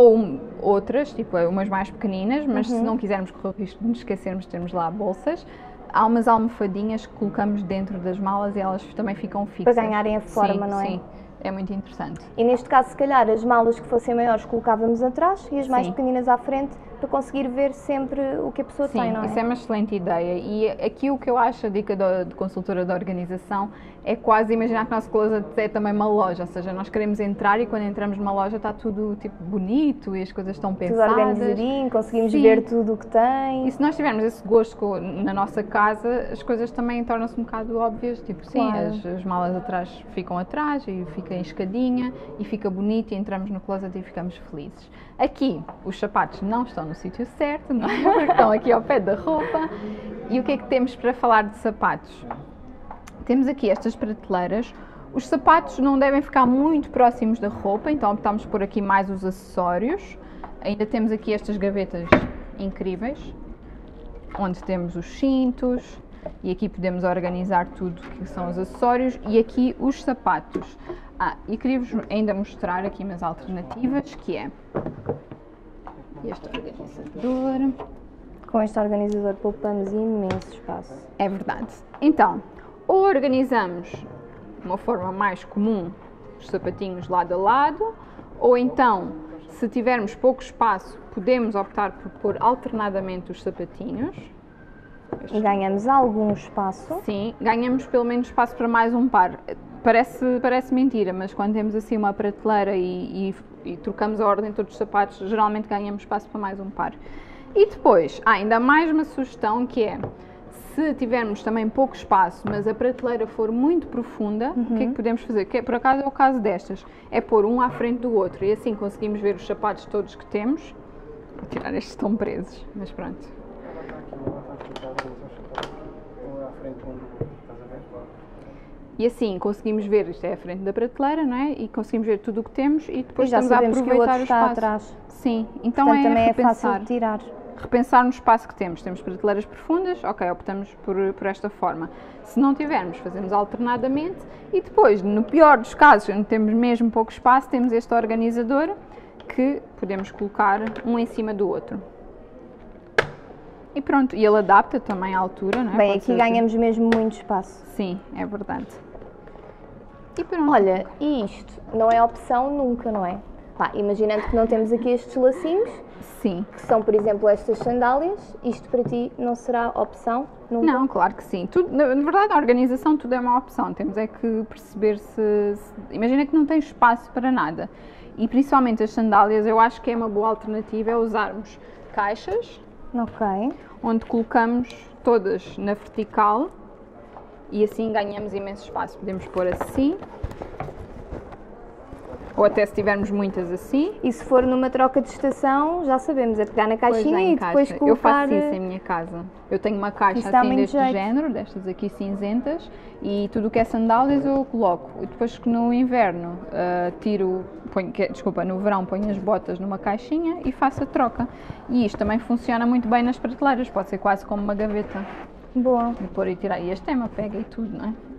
outras, tipo umas mais pequeninas, mas se não quisermos correr o risco de nos esquecermos, temos lá bolsas. Há umas almofadinhas que colocamos dentro das malas e elas também ficam fixas. Para ganharem a forma, não é? Sim, é muito interessante. E neste caso, se calhar, as malas que fossem maiores colocávamos atrás e as mais pequeninas à frente, para conseguir ver sempre o que a pessoa tem, não é? Isso é uma excelente ideia. E aqui o que eu acho, a dica de consultora de organização, é quase imaginar que o nosso closet é também uma loja, ou seja, nós queremos entrar e quando entramos numa loja está tudo tipo bonito e as coisas estão pensadas. Tudo organizadinho, conseguimos ver tudo o que tem. E se nós tivermos esse gosto na nossa casa, as coisas também tornam-se um bocado óbvias, tipo as malas atrás ficam atrás e fica em escadinha e fica bonito e entramos no closet e ficamos felizes. Aqui, os sapatos não estão no sítio certo, não é? Porque estão aqui ao pé da roupa. E o que é que temos para falar de sapatos? Temos aqui estas prateleiras. Os sapatos não devem ficar muito próximos da roupa, então optamos por aqui mais os acessórios. Ainda temos aqui estas gavetas incríveis, onde temos os cintos, e aqui podemos organizar tudo que são os acessórios, e aqui os sapatos. E queria-vos ainda mostrar aqui umas alternativas, que é este organizador. Com este organizador poupamos imenso espaço. É verdade. Então, ou organizamos de uma forma mais comum os sapatinhos lado a lado, ou então, se tivermos pouco espaço, podemos optar por pôr alternadamente os sapatinhos. E ganhamos algum espaço? Sim, ganhamos pelo menos espaço para mais um par. Parece mentira, mas quando temos assim uma prateleira e trocamos a ordem de todos os sapatos, geralmente ganhamos espaço para mais um par. E depois, há ainda mais uma sugestão que é, se tivermos também pouco espaço, mas a prateleira for muito profunda, o que é que podemos fazer? Que por acaso é o caso destas, é pôr um à frente do outro e assim conseguimos ver os sapatos todos que temos. Vou tirar estes, estão presos, mas pronto. E assim conseguimos ver, isto é a frente da prateleira, não é? E conseguimos ver tudo o que temos e depois estamos a aproveitar o espaço. Atrás. Sim, então portanto, também repensar. É fácil de tirar. Repensar no espaço que temos. Temos prateleiras profundas, ok, optamos por esta forma. Se não tivermos, fazemos alternadamente e depois, no pior dos casos, onde temos mesmo pouco espaço, temos este organizador que podemos colocar um em cima do outro. E pronto, e ele adapta também à altura, não é? Bem, aqui ganhamos mesmo muito espaço. Sim, é verdade. E pronto. Olha, e isto não é opção nunca, não é? Pá, imaginando que não temos aqui estes lacinhos, sim, que são, por exemplo, estas sandálias, isto para ti não será opção nunca? Não, claro que sim. Tudo, na verdade, a organização tudo é uma opção. Temos é que perceber se... Imagina que não tem espaço para nada. E principalmente as sandálias, eu acho que é uma boa alternativa, é usarmos caixas, onde colocamos todas na vertical e assim ganhamos imenso espaço. Podemos pôr assim, ou até se tivermos muitas assim. E se for numa troca de estação, já sabemos, é pegar na caixinha e depois colocar... Eu faço isso em minha casa. Eu tenho uma caixa assim deste género, destas aqui cinzentas, e tudo o que é sandálias eu coloco. E depois que no inverno no verão ponho as botas numa caixinha e faço a troca. E isto também funciona muito bem nas prateleiras, pode ser quase como uma gaveta. Boa. E pôr e tirar. E este é uma pega e tudo, não é?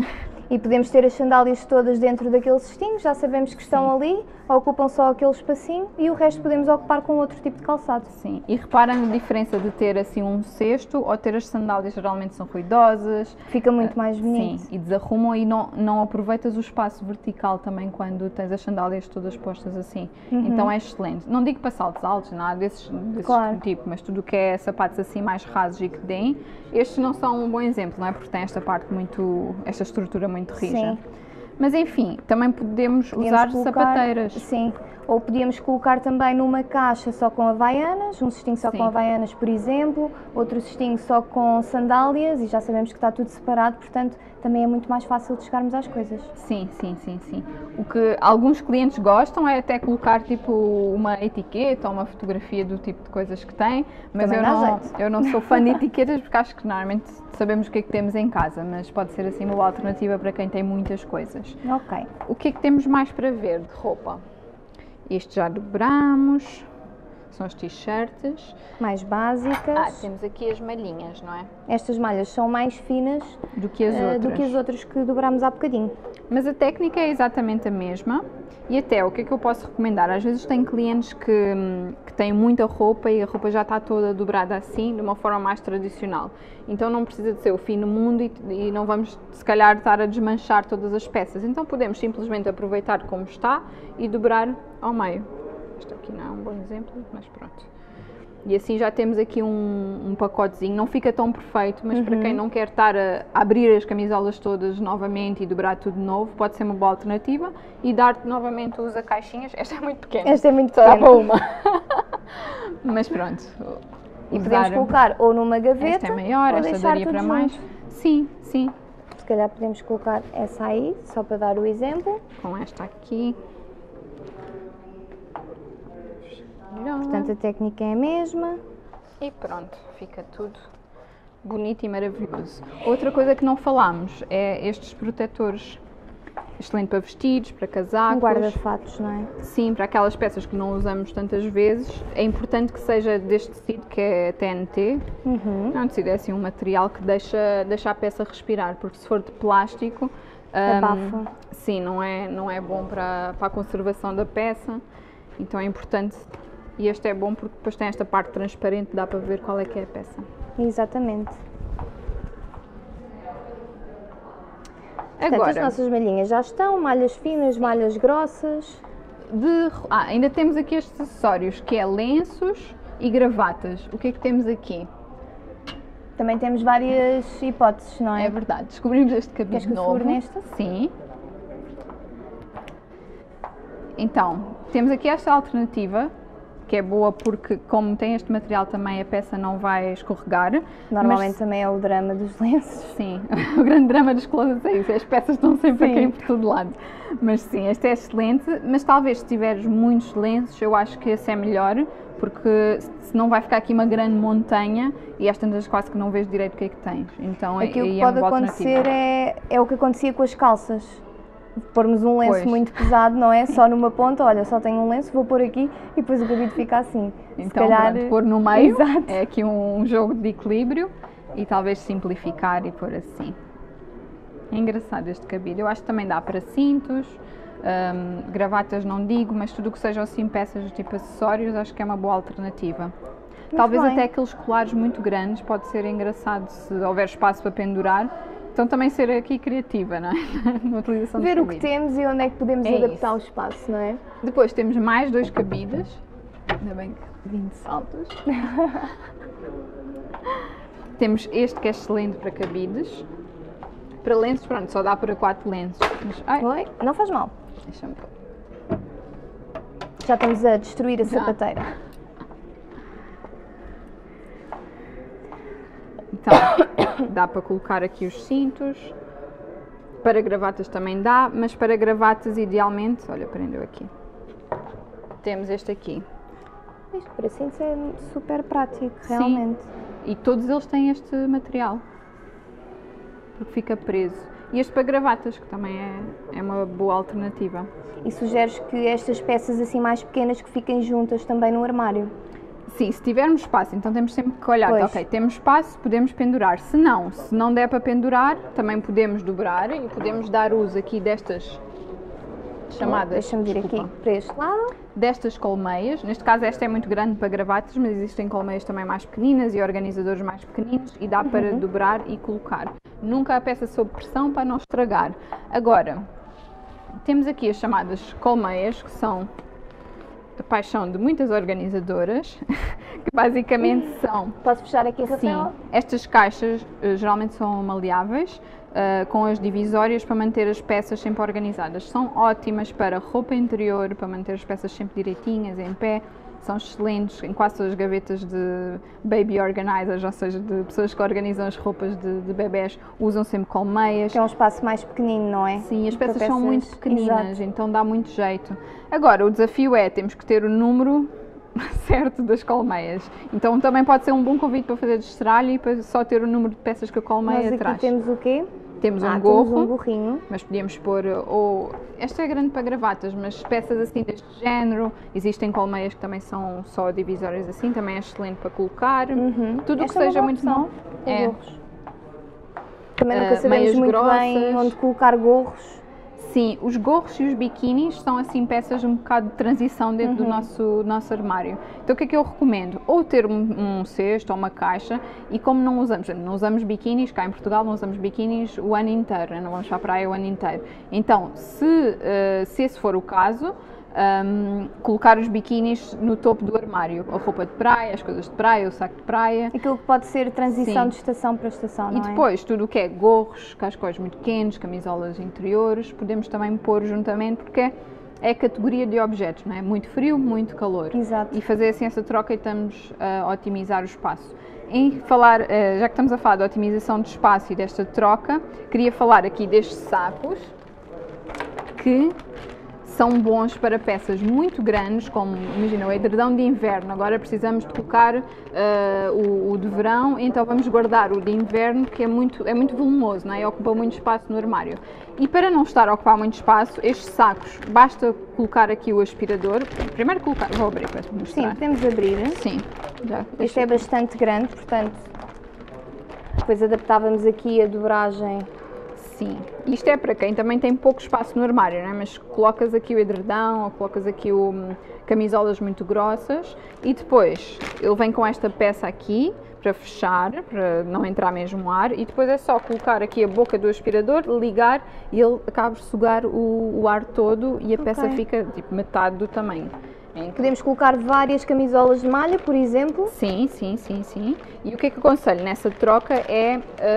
E podemos ter as sandálias todas dentro daquele cestinho, já sabemos que estão ali, ocupam só aquele espacinho e o resto podemos ocupar com outro tipo de calçado. Sim, e repara na diferença de ter assim um cesto ou ter as sandálias, geralmente são ruidosas. Fica muito mais bonito. Sim, e desarrumam e não aproveitas o espaço vertical também quando tens as sandálias todas postas assim. Então é excelente. Não digo para saltos altos, nada desses Claro. tipo, mas tudo o que é sapatos assim mais rasos e que deem, estes não são um bom exemplo, não é? Porque tem esta parte esta estrutura muito rija. Sim. Mas enfim, também podemos usar sapateiras. Sim, ou podíamos colocar também numa caixa só com havaianas, um cestinho só Sim. com havaianas, por exemplo, outro cestinho só com sandálias, e já sabemos que está tudo separado, portanto também é muito mais fácil de chegarmos às coisas. Sim. O que alguns clientes gostam é até colocar tipo uma etiqueta ou uma fotografia do tipo de coisas que têm, mas Também dá jeito. eu não sou fã de etiquetas porque acho que normalmente sabemos o que é que temos em casa, mas pode ser assim uma boa alternativa para quem tem muitas coisas. Ok. O que é que temos mais para ver de roupa? Este já dobramos, são as t-shirts. Mais básicas. Temos aqui as malhinhas, não é? Estas malhas são mais finas Do que as outras. do que as outras que dobrámos há bocadinho. Mas a técnica é exatamente a mesma e até o que é que eu posso recomendar? Às vezes tem clientes que têm muita roupa e a roupa já está toda dobrada assim, de uma forma mais tradicional. Então não precisa de ser o fim do mundo e não vamos se calhar estar a desmanchar todas as peças. Então podemos simplesmente aproveitar como está e dobrar ao meio. Este aqui não é um bom exemplo, mas pronto. E assim já temos aqui um pacotezinho, não fica tão perfeito, mas para quem não quer estar a abrir as camisolas todas novamente e dobrar tudo de novo, pode ser uma boa alternativa e dar-te novamente usa caixinhas. Esta é muito pequena. Esta é muito Só dá pequena. para uma. Mas pronto. E podemos colocar ou numa gaveta, Esta é maior, ou esta deixar daria tudo para mais. junto. Sim. Se calhar podemos colocar essa aí, só para dar o exemplo. Com esta aqui. Portanto, a técnica é a mesma. E pronto, fica tudo bonito e maravilhoso. Outra coisa que não falámos é estes protetores. Excelente para vestidos, para casacos. Um guarda-fatos, não é? Sim, para aquelas peças que não usamos tantas vezes. É importante que seja deste tecido, que é TNT. Não, tecido é assim um material que deixa a peça respirar, porque se for de plástico... Abafa. Sim, não é bom para a conservação da peça. Então é importante... E este é bom porque depois tem esta parte transparente, dá para ver qual é que é a peça. Exatamente. Agora, Portanto, as nossas malhinhas já estão, malhas finas, malhas grossas. ainda temos aqui estes acessórios, que é lenços e gravatas. O que é que temos aqui? Também temos várias hipóteses, não é? É verdade, descobrimos este cabide Queres que eu novo. segure nesta? Sim. Então, temos aqui esta alternativa, que é boa porque, como tem este material também, a peça não vai escorregar. Normalmente também é o drama dos lenços. Sim, o grande drama dos closets é isso, as peças estão sempre Sim. a cair por todo lado. Mas sim, este é excelente, mas talvez se tiveres muitos lenços, eu acho que esse é melhor, porque senão vai ficar aqui uma grande montanha e às tantas quase que não vês direito o que é que tens. Então Aqui o aí que é uma pode boa acontecer alternativa. é o que acontecia com as calças. Pormos um lenço Pois. muito pesado, não é? Só numa ponta, olha, só tenho um lenço, vou pôr aqui e depois o cabide fica assim. Se Então, calhar... pronto, pôr no meio, Exato. é aqui um jogo de equilíbrio e talvez simplificar e pôr assim. É engraçado este cabide, eu acho que também dá para cintos, gravatas não digo, mas tudo o que sejam assim peças tipo acessórios, acho que é uma boa alternativa. Talvez bem. até aqueles colares muito grandes, pode ser engraçado se houver espaço para pendurar, então também ser aqui criativa, não é? Na utilização Ver dos o que cabides. temos e onde é que podemos É adaptar isso. o espaço, não é? Depois temos mais 2 cabides, ainda bem que vim de saltos. Temos este que é excelente para cabides. Para lenços, pronto, só dá para 4 lenços. Mas, ai, Oi? Não faz mal. deixa-me pôr. Já estamos a destruir a sapateira. Então, dá para colocar aqui os cintos. Para gravatas também dá, mas para gravatas idealmente, olha, prendeu aqui. Temos este aqui. Isto para cintos é super prático, realmente. E todos eles têm este material. Porque fica preso. E este para gravatas, que também é uma boa alternativa. E sugeres que estas peças assim mais pequenas que fiquem juntas também no armário? Sim, se tivermos espaço, então temos sempre que olhar, Pois. ok, temos espaço, podemos pendurar. Se não der para pendurar, também podemos dobrar e podemos dar uso aqui destas chamadas, Deixa-me vir aqui para este lado. destas colmeias. Neste caso esta é muito grande para gravatas, mas existem colmeias também mais pequeninas e organizadores mais pequeninos e dá para dobrar e colocar. Nunca a peça sob pressão para não estragar. Agora, temos aqui as chamadas colmeias, que são a paixão de muitas organizadoras, que basicamente são... Posso fechar aqui, Rafael? Sim, estas caixas geralmente são maleáveis, com as divisórias para manter as peças sempre organizadas. São ótimas para roupa interior, para manter as peças sempre direitinhas, em pé. São excelentes em quase todas as gavetas de baby organizers, ou seja, de pessoas que organizam as roupas de bebés, usam sempre colmeias. Que é um espaço mais pequenino, não é? Sim, as Para peças são muito pequeninas, Exato. então dá muito jeito. Agora, o desafio é, temos que ter o número certo das colmeias. Então também pode ser um bom convite para fazer destralho e para só ter o número de peças que a colmeia Nós aqui traz. temos o quê? Temos um Temos gorro, um gorrinho. mas podíamos pôr, ou esta é grande para gravatas, mas peças assim deste género. Existem colmeias que também são só divisórias assim, também é excelente para colocar. Tudo o que Esta é uma seja boa muito opção, bom. os É. gorros. Também nunca sabemos meias muito bem grossas. onde colocar gorros. Sim, os gorros e os biquinis são assim peças um bocado de transição dentro do nosso armário. Então o que é que eu recomendo? Ou ter um cesto ou uma caixa, e como não usamos biquinis, cá em Portugal não usamos biquinis o ano inteiro, né? Não vamos para a praia o ano inteiro. Então, se esse for o caso, colocar os biquinis no topo do armário, a roupa de praia, as coisas de praia, o saco de praia. Aquilo que pode ser transição Sim. de estação para estação, E não é? depois, tudo o que é gorros, cascóis muito pequenos, camisolas interiores, podemos também pôr juntamente, porque é categoria de objetos, não é? Muito frio, muito calor. Exato. E fazer assim essa troca e estamos a otimizar o espaço. Em falar, já que estamos a falar de otimização de espaço e desta troca, queria falar aqui destes sacos, que são bons para peças muito grandes, como, imagina, o edredão de inverno. Agora precisamos de colocar o de verão, então vamos guardar o de inverno, que é muito volumoso, não é? E ocupa muito espaço no armário. E para não estar a ocupar muito espaço, estes sacos, basta colocar aqui o aspirador. Primeiro colocar, vou abrir para te mostrar. Sim, podemos abrir. Sim, já. Este é bastante grande, portanto, depois adaptávamos aqui a dobragem. Sim, isto é para quem também tem pouco espaço no armário, não é? Mas colocas aqui o edredão ou colocas aqui camisolas muito grossas e depois ele vem com esta peça aqui para fechar, para não entrar mesmo ar, e depois é só colocar aqui a boca do aspirador, ligar e ele acaba de sugar o ar todo e a peça fica tipo metade do tamanho. Podemos colocar várias camisolas de malha, por exemplo. Sim, sim, sim, sim. E o que é que eu aconselho nessa troca é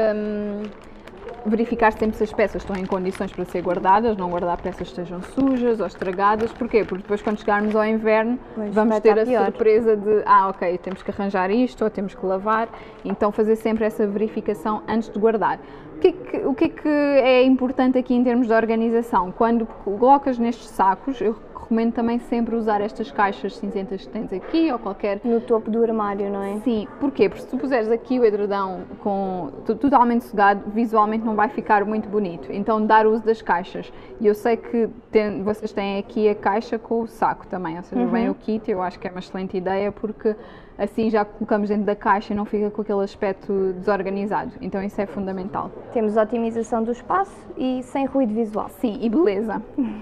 verificar sempre se as peças estão em condições para ser guardadas, não guardar peças que estejam sujas ou estragadas. Porquê? Porque depois quando chegarmos ao inverno vamos ter a surpresa de ok, temos que arranjar isto ou temos que lavar, então fazer sempre essa verificação antes de guardar. O que é que é importante aqui em termos de organização? Quando colocas nestes sacos, eu recomendo também sempre usar estas caixas cinzentas que tens aqui ou qualquer... No topo do armário, não é? Sim, porquê? Porque se tu puseres aqui o edredão totalmente sugado, visualmente não vai ficar muito bonito. Então, dar uso das caixas. E eu sei que vocês têm aqui a caixa com o saco também, ou seja, vem o kit, eu acho que é uma excelente ideia, porque assim já colocamos dentro da caixa e não fica com aquele aspecto desorganizado. Então, isso é fundamental. Temos otimização do espaço e sem ruído visual. Sim, e beleza.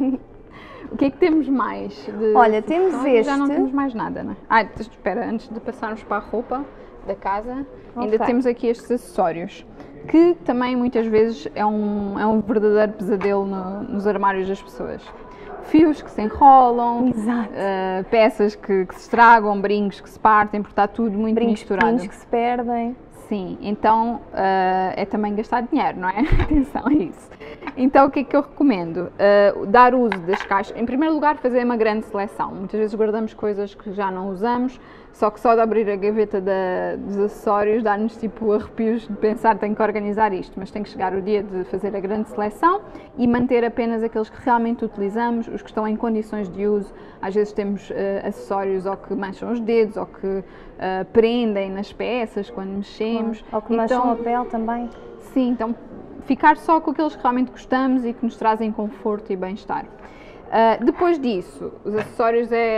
O que é que temos mais? Olha, temos este. Já não temos mais nada, não é? Espera, antes de passarmos para a roupa da casa, ainda temos aqui estes acessórios, que também muitas vezes é um verdadeiro pesadelo nos armários das pessoas. Fios que se enrolam, peças que se estragam, brincos que se partem, porque está tudo muito misturado. Brincos que se perdem. Sim, então é também gastar dinheiro, não é? Atenção a isso. Então o que é que eu recomendo? Dar uso das caixas. Em primeiro lugar, fazer uma grande seleção. Muitas vezes guardamos coisas que já não usamos, só que só de abrir a gaveta dos acessórios dá-nos tipo arrepios de pensar tenho que organizar isto, mas tem que chegar o dia de fazer a grande seleção e manter apenas aqueles que realmente utilizamos, os que estão em condições de uso. Às vezes temos acessórios ou que mancham os dedos ou que prendem nas peças quando mexemos. Ou que mancham a pele também. Sim, então ficar só com aqueles que realmente gostamos e que nos trazem conforto e bem-estar. Depois disso, os acessórios é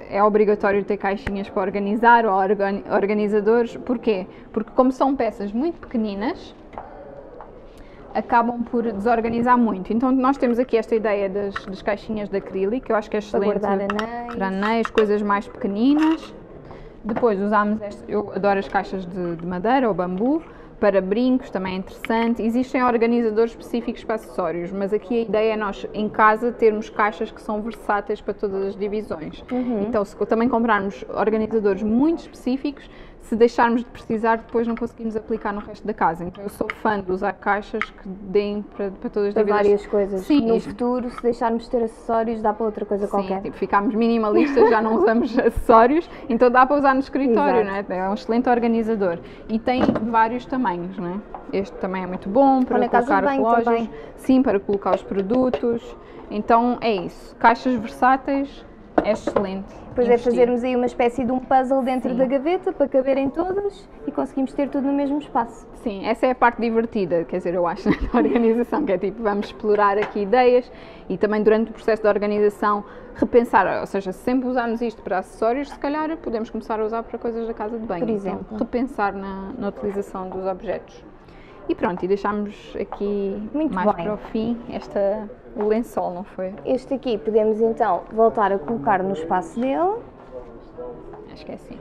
é obrigatório ter caixinhas para organizar ou organizadores. Porquê? Porque como são peças muito pequeninas, acabam por desorganizar muito. Então nós temos aqui esta ideia das caixinhas de acrílico, que eu acho que é excelente para guardar anéis, para anéis, coisas mais pequeninas. Depois usamos eu adoro as caixas de madeira ou bambu, para brincos também é interessante. Existem organizadores específicos para acessórios, mas aqui a ideia é nós em casa termos caixas que são versáteis para todas as divisões. Então se também comprarmos organizadores muito específicos, se deixarmos de precisar, depois não conseguimos aplicar no resto da casa. Então eu sou fã de usar caixas que deem para todas as para divisões. várias coisas. Sim, no futuro, se deixarmos de ter acessórios, dá para outra coisa qualquer. Tipo, ficámos minimalistas, já não usamos acessórios, então dá para usar no escritório, não é? É um excelente organizador. E tem vários tamanhos, não é? Este também é muito bom para na casa colocar de banho relógios. também. Sim, para colocar os produtos. Então é isso. Caixas versáteis é excelente. Depois é fazermos aí uma espécie de um puzzle dentro Sim. da gaveta para caberem todas e conseguimos ter tudo no mesmo espaço. Sim, essa é a parte divertida, quer dizer, eu acho, da organização, que é tipo, vamos explorar aqui ideias e também durante o processo de organização repensar, ou seja, se sempre usarmos isto para acessórios, se calhar podemos começar a usar para coisas da casa de banho. Por exemplo. Então, repensar na utilização dos objetos. E pronto, e deixámos aqui Muito mais bem. para o fim o lençol, não foi? Este aqui podemos então voltar a colocar no espaço dele Acho que é assim.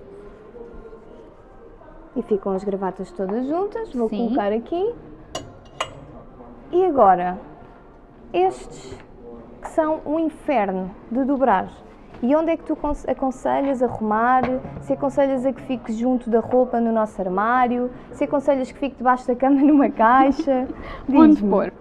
e ficam as gravatas todas juntas. Vou Sim. colocar aqui. E agora, estes que são um inferno de dobrar. E onde é que tu aconselhas a arrumar? Se aconselhas a que fique junto da roupa no nosso armário? Se aconselhas que fique debaixo da cama numa caixa? Onde Diz-me. pôr?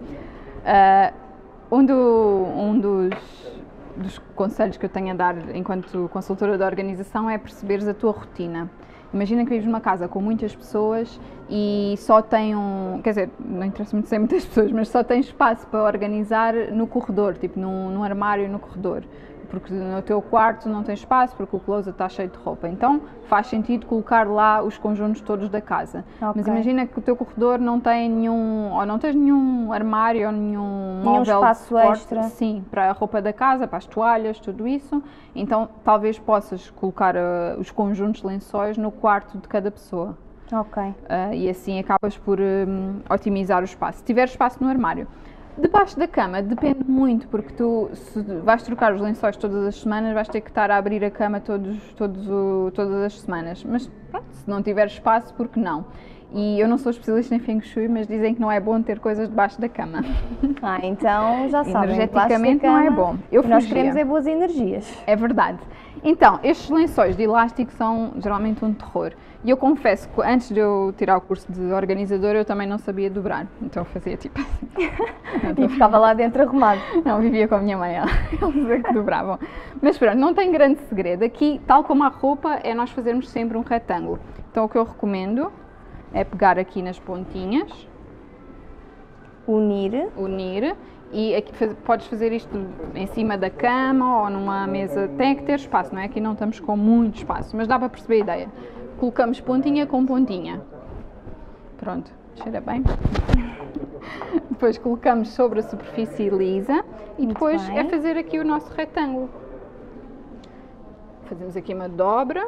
Um dos conselhos que eu tenho a dar enquanto consultora de organização é perceberes a tua rotina. Imagina que vives numa casa com muitas pessoas e só tem quer dizer, não interessa muito ser muitas pessoas, mas só tem espaço para organizar no corredor, tipo num armário no corredor. Porque no teu quarto não tem espaço, porque o closet está cheio de roupa. Então faz sentido colocar lá os conjuntos todos da casa. Ok. Mas imagina que o teu corredor não tem nenhum, ou não tens nenhum armário ou nenhum móvel espaço de suporte, extra. sim, para a roupa da casa, para as toalhas, tudo isso. Então talvez possas colocar os conjuntos lençóis no quarto de cada pessoa. Ok. E assim acabas por otimizar o espaço. Se tiver espaço no armário. Debaixo da cama depende muito, porque tu, se vais trocar os lençóis todas as semanas, vais ter que estar a abrir a cama todas as semanas. Mas pronto, se não tiver espaço, por que não? E eu não sou especialista em Feng Shui, mas dizem que não é bom ter coisas debaixo da cama. Então já sabem. Energeticamente não é bom. Nós queremos é boas energias. É verdade. Então, estes lençóis de elástico são geralmente um terror. E eu confesso que antes de eu tirar o curso de organizador, eu também não sabia dobrar. Então eu fazia tipo assim. E ficava lá dentro arrumado. Não, vivia com a minha mãe, eles é que dobravam. Mas pronto, não tem grande segredo. Aqui, tal como a roupa, é nós fazermos sempre um retângulo. Então o que eu recomendo é pegar aqui nas pontinhas, Unir. e aqui podes fazer isto em cima da cama ou numa mesa, tem que ter espaço, não é? Aqui não estamos com muito espaço, mas dá para perceber a ideia. Colocamos pontinha com pontinha. Pronto, cheira bem. Depois colocamos sobre a superfície lisa e Muito depois bem. é fazer aqui o nosso retângulo. Fazemos aqui uma dobra.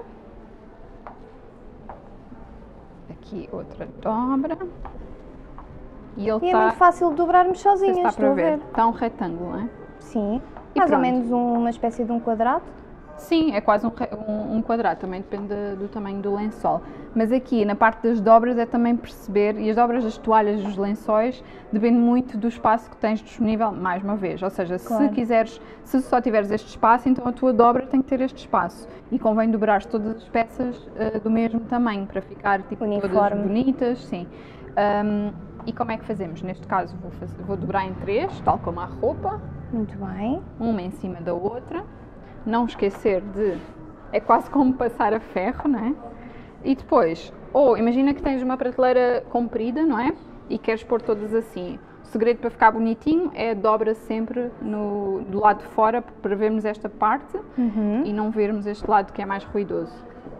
Aqui outra dobra. E ele E é muito fácil de dobrarmos sozinhas, está estou para a ver. ver. Está um retângulo, não é? Sim. E Mais ou pronto. menos uma espécie de um quadrado. Sim, é quase um quadrado, também depende do tamanho do lençol. Mas aqui, na parte das dobras, é também perceber, e as dobras das toalhas e dos lençóis depende muito do espaço que tens disponível, mais uma vez. Ou seja, Claro. se só tiveres este espaço, então a tua dobra tem que ter este espaço. E convém dobrar todas as peças do mesmo tamanho, para ficar tipo, todas Uniforme. bonitas, sim. E como é que fazemos? Neste caso, vou dobrar em 3, tal como a roupa, Muito bem. uma em cima da outra. Não esquecer é quase como passar a ferro, não é? E depois, imagina que tens uma prateleira comprida, não é? E queres pôr todas assim. O segredo para ficar bonitinho é dobra sempre do lado de fora para vermos esta parte e não vermos este lado que é mais ruidoso.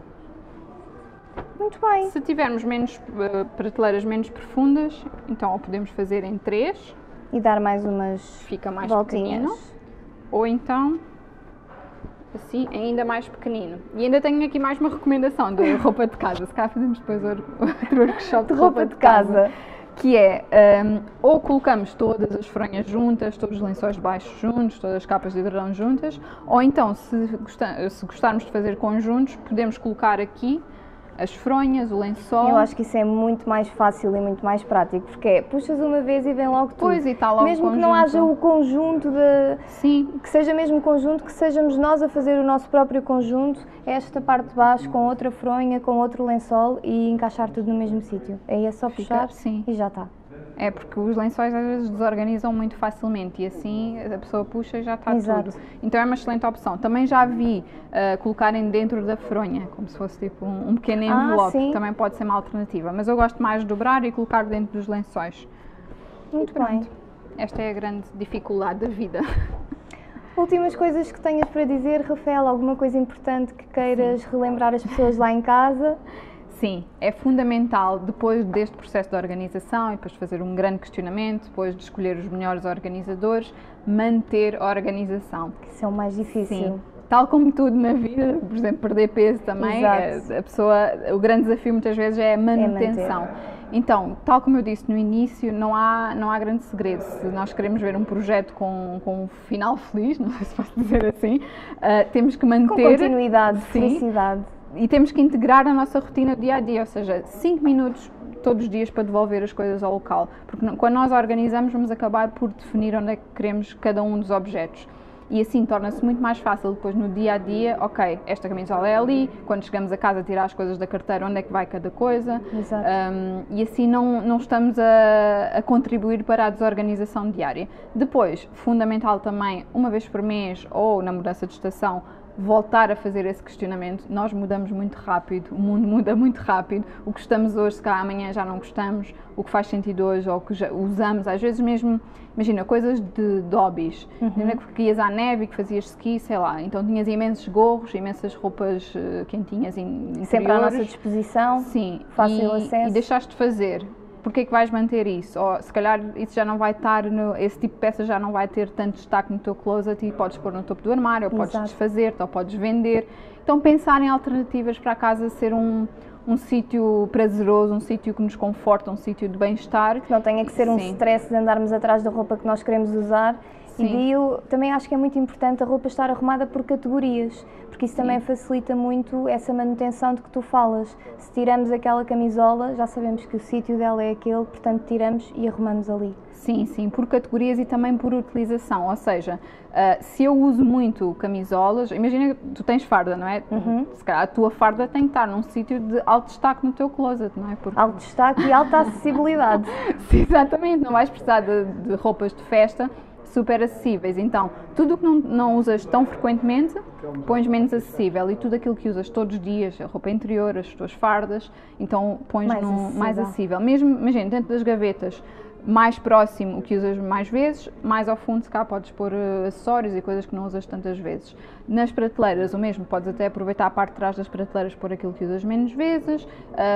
Muito bem. Se tivermos prateleiras menos profundas, então ou podemos fazer em 3, E dar mais umas fica mais voltinhas. pequenino, ou então assim ainda mais pequenino. E ainda tenho aqui mais uma recomendação de roupa de casa, se calhar fazemos depois outro workshop de roupa de casa. Que é, ou colocamos todas as fronhas juntas, todos os lençóis de baixo juntos, todas as capas de edredom juntas, ou então, se gostarmos de fazer conjuntos, podemos colocar aqui as fronhas, o lençol. Eu acho que isso é muito mais fácil e muito mais prático, porque é, puxas uma vez e vem logo tudo. Pois, e está logo mesmo o que não haja o conjunto Sim. que seja mesmo conjunto, que sejamos nós a fazer o nosso próprio conjunto, esta parte de baixo com outra fronha, com outro lençol e encaixar tudo no mesmo sítio. Aí é só puxar e já está. É porque os lençóis às vezes desorganizam muito facilmente e assim a pessoa puxa e já está tudo. Então é uma excelente opção. Também já vi colocarem dentro da fronha, como se fosse tipo um pequeno envelope, também pode ser uma alternativa. Mas eu gosto mais de dobrar e colocar dentro dos lençóis. Muito bem. Esta é a grande dificuldade da vida. Últimas coisas que tenhas para dizer, Rafael? Alguma coisa importante que queiras relembrar as pessoas lá em casa? Sim, é fundamental, depois deste processo de organização e depois de fazer um grande questionamento, depois de escolher os melhores organizadores, manter a organização. Isso é o mais difícil. Sim. Tal como tudo na vida, por exemplo, perder peso também, o grande desafio muitas vezes é a manutenção. Então, tal como eu disse no início, não há grande segredo. Se nós queremos ver um projeto com um final feliz, não sei se posso dizer assim, temos que manter... Com continuidade, felicidade. E temos que integrar a nossa rotina dia a dia, ou seja, 5 minutos todos os dias para devolver as coisas ao local. Porque quando nós organizamos, vamos acabar por definir onde é que queremos cada um dos objetos. E assim torna-se muito mais fácil depois no dia a dia, ok, esta camisola é ali, quando chegamos a casa tirar as coisas da carteira, onde é que vai cada coisa. Exato. E assim não estamos a contribuir para a desorganização diária. Depois, fundamental também, uma vez por mês ou na mudança de estação, voltar a fazer esse questionamento. Nós mudamos muito rápido, o mundo muda muito rápido, o que gostamos hoje, se calhar amanhã já não gostamos, o que faz sentido hoje ou o que já usamos, às vezes mesmo, imagina, coisas de hobbies, que ias à neve e que fazias ski, sei lá, então tinhas imensos gorros, imensas roupas quentinhas interiores. Sempre à nossa disposição, sim, fácil acesso. E deixaste de fazer. Porquê é que vais manter isso? Ou se calhar isso já não vai estar, esse tipo de peça já não vai ter tanto destaque no teu closet e podes pôr no topo do armário, ou podes desfazer-te, ou podes vender. Então pensar em alternativas para a casa ser um sítio prazeroso, um sítio que nos conforta, um sítio de bem-estar. Que não tenha que ser um stress de andarmos atrás da roupa que nós queremos usar. E eu também acho que é muito importante a roupa estar arrumada por categorias, porque isso também facilita muito essa manutenção de que tu falas. Se tiramos aquela camisola, já sabemos que o sítio dela é aquele, portanto tiramos e arrumamos ali. Sim, por categorias e também por utilização, ou seja, se eu uso muito camisolas, imagina que tu tens farda, não é? Se calhar a tua farda tem que estar num sítio de alto destaque no teu closet, não é? Porque... Alto destaque e alta acessibilidade. Sim, exatamente, não vais precisar de roupas de festa super acessíveis, então tudo o que não usas tão frequentemente pões menos acessível e tudo aquilo que usas todos os dias, a roupa interior, as tuas fardas, então pões mais acessível. Mesmo, imagina, dentro das gavetas, mais próximo o que usas mais vezes, mais ao fundo se cá podes pôr acessórios e coisas que não usas tantas vezes. Nas prateleiras o mesmo, podes até aproveitar a parte de trás das prateleiras pôr aquilo que usas menos vezes.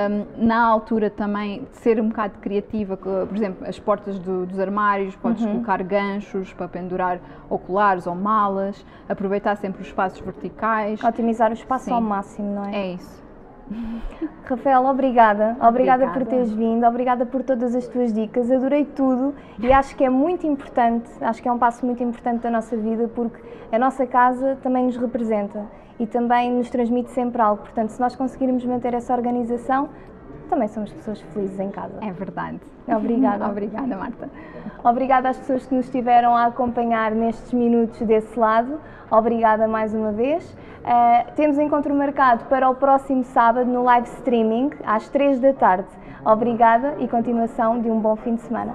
Na altura também ser um bocado criativa, por exemplo, as portas dos armários, podes colocar ganchos para pendurar ou colares ou malas, aproveitar sempre os espaços verticais. Otimizar o espaço ao máximo, não é? É isso. Rafael, obrigada por teres vindo, obrigada por todas as tuas dicas, adorei tudo e acho que é muito importante, acho que é um passo muito importante da nossa vida porque a nossa casa também nos representa e também nos transmite sempre algo, portanto se nós conseguirmos manter essa organização, também somos pessoas felizes em casa. É verdade. Obrigada. Obrigada, Marta. Obrigada às pessoas que nos estiveram a acompanhar nestes minutos desse lado. Obrigada mais uma vez. Temos encontro marcado para o próximo sábado no live streaming, às 3 da tarde. Obrigada e continuação de um bom fim de semana.